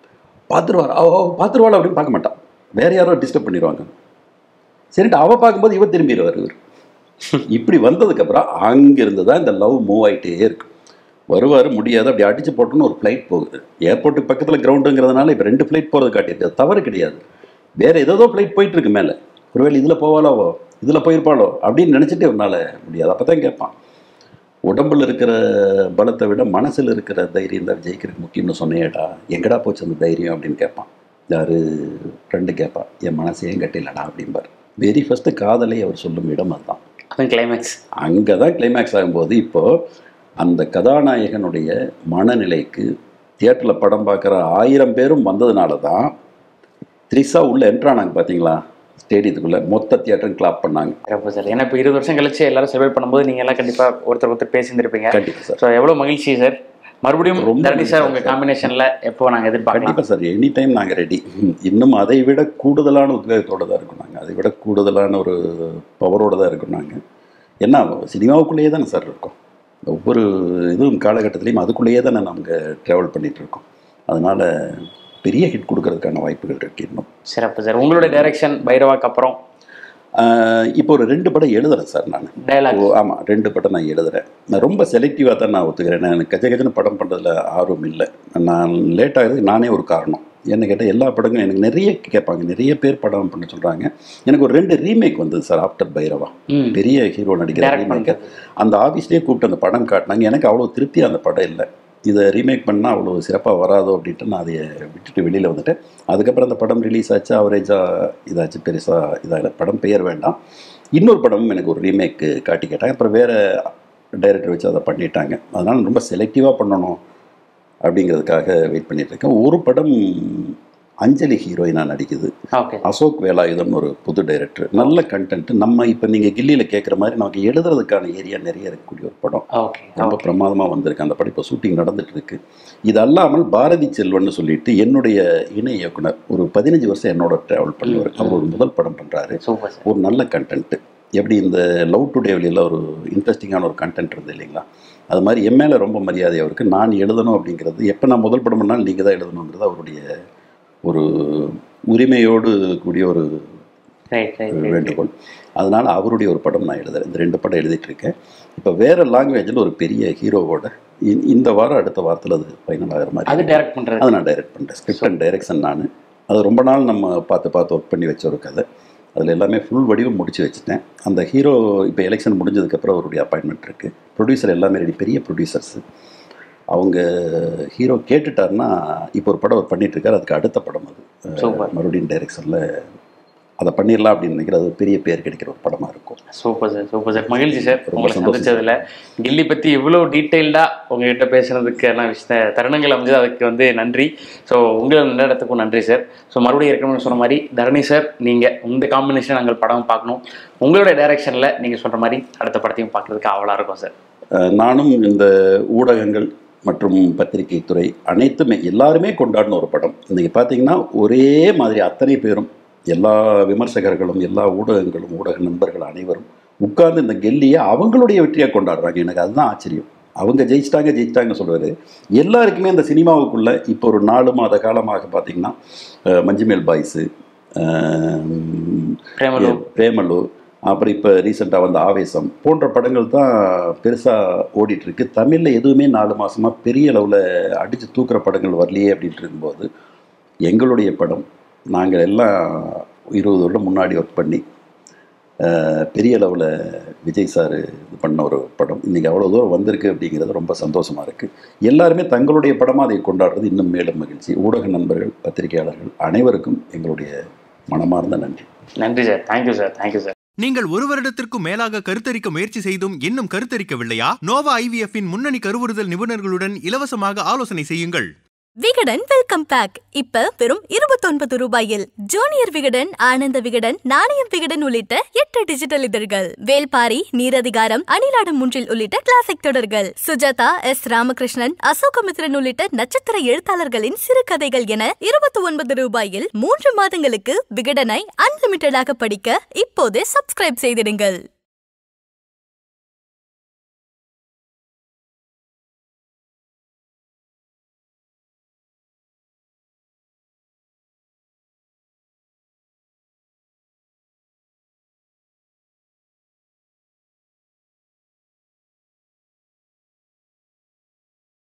பார்த்துருவாள் அப்படின்னு பார்க்க மாட்டான், வேறு யாரோ டிஸ்டர்ப் பண்ணிடுவாங்க. சரிட்டு அவள் பார்க்கும்போது இவ திரும்பிடுவார். இவர் இப்படி வந்ததுக்கப்புறம் அங்கேருந்து தான் இந்த லவ் மூவ் ஆகிட்டே இருக்கு. வருவார், முடியாது, அப்படி அடித்து போட்டோன்னு ஒரு ஃப்ளைட் போகுது. ஏர்போர்ட்டுக்கு பக்கத்தில் கிரவுண்டுங்கிறதுனால இப்போ 2 ஃப்ளைட் போகிறது காட்டியிருக்கு. தவறு கிடையாது. வேறு ஏதோ ஃப்ளைட் போயிட்டுருக்கு மேலே. ஒருவேளை இதில் போவாளாவோ, இதில் போயிருப்பாளோ அப்படின்னு நினச்சிட்டு அவனால் முடியாது. அப்போ தான் கேட்பான், உடம்பில் இருக்கிற பலத்தை விட மனசில் இருக்கிற தைரியம் தான் ஜெயிக்கிறதுக்கு முக்கியம்னு சொன்னேடா, எங்கடா போச்சு அந்த தைரியம் அப்படின்னு கேட்பான். யார் ஃப்ரெண்டு கேட்பான், என் மனசு ஏன் கட்டிலடா அப்படிம்பார். வெரி ஃபஸ்ட்டு காதலை அவர் சொல்லும் இடம் அதுதான். கிளைமேக்ஸ் அங்கே தான் கிளைமேக்ஸ் ஆகும்போது இப்போது அந்த கதாநாயகனுடைய மனநிலைக்கு தியேட்டரில் படம் பார்க்குற 1000 பேரும் வந்ததுனால தான் த்ரிஷா உள்ளே என்ட்ரானாங்க. பார்த்தீங்களா, ஸ்டேடியத்துக்குள்ளே மொத்த தியேட்டரும் கிளாப் பண்ணாங்க. சார், ஏன்னா இப்போ 20 வருஷம் கழிச்சு எல்லாரும் செலிப்ரேட் பண்ணும்போது நீங்கள் எல்லாம் கண்டிப்பாக ஒருத்தர் பேசியிருந்திருப்பீங்க. கண்டிப்பாக சார். ஸோ எவ்வளோ மகிழ்ச்சி சார். மறுபடியும் தரணி சார் உங்கள் காம்பினேஷனில் எப்போ நாங்கள் எதிர்பார்க்கலாம்? கண்டிப்பாக சார், எனி டைம் நாங்கள் ரெடி. இன்னும் அதை விட கூடுதலான உத்வேகத்தோடு தான் இருக்கும் நாங்கள். அதை விட கூடுதலான ஒரு பவரோடு தான் இருக்கும் நாங்கள். ஏன்னா சினிமாவுக்குள்ளேயே தானே சார் இருக்கோம். ஒவ்வொரு இதுவும் காலகட்டத்திலையும் அதுக்குள்ளேயே தானே நாங்கள் ட்ராவல் பண்ணிகிட்ருக்கோம். அதனால் பெரிய ஹிட் கொடுக்கறதுக்கான வாய்ப்புகள் இருக்குது இன்னும். சிறப்பு சார். உங்களுடைய டைரக்ஷன் பைரவாக்கு அப்புறம் இப்போ ஒரு 2 படம் எழுதுறேன் சார் நான். டயலாக்? ஆமாம், 2 படம் நான் எழுதுகிறேன். நான் ரொம்ப செலக்டிவாக தான் நான் ஒத்துக்கிறேன். எனக்கு கஜகஜன்னு படம் பண்ணுறதுல ஆர்வம் இல்லை. நான் லேட் ஆகிறதுக்கு நானே ஒரு காரணம். என்ன கேட்டால் எல்லா படங்களும் எனக்கு நிறைய கேட்பாங்க, நிறைய பேர் படம் பண்ண சொல்கிறாங்க. எனக்கு ஒரு 2 ரீமேக் வந்தது சார். ஆஃப்டர் பைரவா பெரிய ஹீரோ நடிக்கிற ரீமேக். அந்த ஆஃபீஸ்லேயே கூப்பிட்டு அந்த படம் காட்டினாங்க. எனக்கு அவ்வளோ திருப்தியாக அந்த படம் இல்லை. இதை ரீமேக் பண்ணால் அவ்வளோ சிறப்பாக வராதோ அப்படின்ட்டு நான் அதை விட்டுட்டு வெளியில் வந்துட்டேன். அதுக்கப்புறம் அந்த படம் ரிலீஸ் ஆச்சு, அவரேஜாக இதாச்சு, பெருசாக இதாக படம் பெயர் வேண்டாம். இன்னொரு படமும் எனக்கு ஒரு ரீமேக்கு காட்டி கேட்டாங்க. அப்புறம் வேறு டைரக்டர் வச்சு அதை பண்ணிட்டாங்க. அதனால் ரொம்ப செலக்டிவாக பண்ணணும் அப்படிங்கிறதுக்காக வெயிட் பண்ணிகிட்ருக்கேன். ஒரு படம் அஞ்சலி ஹீரோயினாக நடிக்குது. ஓகே. அசோக் வேலாயுதம்னு ஒரு புது டைரக்டர். நல்ல கண்டென்ட். நம்ம இப்போ நீங்கள் கில்லியில் கேட்குற மாதிரி நமக்கு எழுதுறதுக்கான ஏரியா நிறைய இருக்கக்கூடிய ஒரு படம். ஓகே. ரொம்ப பிரமாதமாக வந்திருக்கு. அந்த படம் இப்போ ஷூட்டிங் நடந்துட்டு இருக்கு. இது அல்லாமல் பாரதி செல்வன் சொல்லிட்டு என்னுடைய இணை இயக்குனர் ஒரு 15 வருஷம் என்னோட ட்ராவல் பண்ணுவார். அவர் ஒரு முதல் படம் பண்ணுறாரு. ஒரு நல்ல கண்டென்ட். எப்படி இந்த லவ் டுடே வழியில் ஒரு இன்ட்ரெஸ்டிங்கான ஒரு கண்டென்ட் இருந்தது இல்லைங்களா, அது மாதிரி என் மேலே ரொம்ப மரியாதை அவருக்கு. நான் எழுதணும் அப்படிங்கிறது, எப்போ நான் முதல் படம் பண்ணாலும் நீங்கள் தான் எழுதணுங்கிறது அவருடைய ஒரு உரிமையோடு கூடிய ஒரு வேண்டுகோள். அதனால் அவருடைய ஒரு படம் நான் எழுதுறேன். இந்த 2 படம் எழுதிட்டுருக்கேன். இப்போ வேறு லாங்குவேஜில் ஒரு பெரிய ஹீரோவோட இந்த வாரம் அடுத்த வாரத்தில் அது ஃபைனல் ஆகிற மாதிரி அது டைரக்ட் பண்ணுறேன். அதை நான் டைரக்ட் பண்ணுறேன். ஸ்கிரிப்ட் அண்ட் டைரக்ஷன் நான். அது ரொம்ப நாள் நம்ம பார்த்து ஒர்க் பண்ணி வச்ச ஒரு கதை. அதில் எல்லாமே ஃபுல் வடிவம் முடிச்சு வச்சுட்டேன். அந்த ஹீரோ இப்போ எலெக்ஷன் முடிஞ்சதுக்கப்புறம் அவருடைய அப்பாயின்மெண்ட் இருக்குது. ப்ரொடியூசர் எல்லாமே ரெடி, பெரிய ப்ரொடியூசர்ஸு. அவங்க ஹீரோ கேட்டுட்டாருன்னா இப்போ ஒரு படம் அவர் பண்ணிகிட்ருக்காரு. அதுக்கு அடுத்த படம் அது மறுபடியும் டைரக்ஷனில் அதை பண்ணிடலாம் அப்படின்னு நினைக்கிறேன். அது பெரிய பேர் கிடைக்கிற ஒரு படமாக இருக்கும். Super sir, super sir. மகிழ்ச்சி சார் உங்களை சந்திச்சதில். கில்லி பற்றி இவ்வளோ டீட்டெயில்டாக உங்ககிட்ட பேசுகிறதுக்கு எல்லாம் தருணங்கள் அமைஞ்சது, அதுக்கு நன்றி. ஸோ உங்களை நல்ல இடத்துக்கும் நன்றி சார். ஸோ மறுபடியும் இருக்கணும்னு சொன்ன மாதிரி தரணி சார், நீங்கள் இந்த காம்பினேஷன் நாங்கள் படம் பார்க்கணும், உங்களுடைய டைரக்ஷனில் நீங்கள் சொல்கிற மாதிரி அடுத்த படத்தையும் பார்க்குறதுக்கு ஆவலாக இருக்கும் சார். நானும் இந்த ஊடகங்கள் மற்றும் பத்திரிகை துறை அனைத்துமே எல்லாருமே கொண்டாடின ஒரு படம். இன்றைக்கி பார்த்தீங்கன்னா ஒரே மாதிரி அத்தனை பேரும், எல்லா விமர்சகர்களும், எல்லா ஊடகங்களும், ஊடக நண்பர்கள் அனைவரும் உட்கார்ந்து இந்த கெல்லியை அவங்களுடைய வெற்றியாக கொண்டாடுறாங்க. எனக்கு அதுதான் ஆச்சரியம். அவங்க ஜெயிச்சிட்டாங்க சொல்கிறாரு. எல்லாருக்குமே அந்த சினிமாவுக்குள்ளே இப்போ ஒரு 4 மாத காலமாக பார்த்தீங்கன்னா மஞ்சுமேல் பாய்ஸு, பிரேமலு, அப்புறம் இப்போ ரீசெண்டாக வந்த ஆவேசம் போன்ற படங்கள் தான் பெருசாக ஓடிட்டுருக்கு. தமிழில் எதுவுமே 4 மாதமாக பெரிய அளவில் அடித்து தூக்குற படங்கள் வரலையே அப்படின்ட்டு இருக்கும்போது எங்களுடைய படம், நாங்கள் எல்லாம் 20 வருடம் முன்னாடி ஒர்க் பண்ணி பெரிய அளவில் விஜய் சார் இது பண்ண ஒரு படம் இன்றைக்கி அவ்வளோ தூரம் வந்திருக்கு அப்படிங்கிறது ரொம்ப சந்தோஷமாக இருக்குது. எல்லாருமே தங்களுடைய படமாக அதை கொண்டாடுறது இன்னும் மேலும் மகிழ்ச்சி. ஊடக நண்பர்கள், பத்திரிகையாளர்கள் அனைவருக்கும் எங்களுடைய மனமார்ந்த நன்றி. நன்றி sir. Thank you sir. Thank you sir. நீங்கள் 1 வருடத்திற்கும் மேலாக கருத்தரிக்க முயற்சி செய்தும் இன்னும் கருத்தரிக்கவில்லையா? நோவா IVF-இன் முன்னணி கருவுறுதல் நிபுணர்களுடன் இலவசமாக ஆலோசனை செய்யுங்கள். விகடன் வெல்கம் பேக் இப்ப வெறும் 29 ரூபாயில். ஜூனியர் விகடன், ஆனந்த விகடன், நாணயம் விகடன் உள்ளிட்ட 8 டிஜிட்டல் இதழ்கள், வேல்பாரி, நீரதிகாரம், அணிலாடும் முன்றில் உள்ளிட்ட கிளாசிக் தொடர்கள், சுஜாதா, S. ராமகிருஷ்ணன், அசோகமித்ரன் உள்ளிட்ட நட்சத்திர எழுத்தாளர்களின் சிறுகதைகள் என 29 ரூபாயில் 3 மாதங்களுக்கு விகடனை அன்லிமிட்டடாக படிக்க இப்போதே சப்ஸ்கிரைப் செய்திடுங்கள்.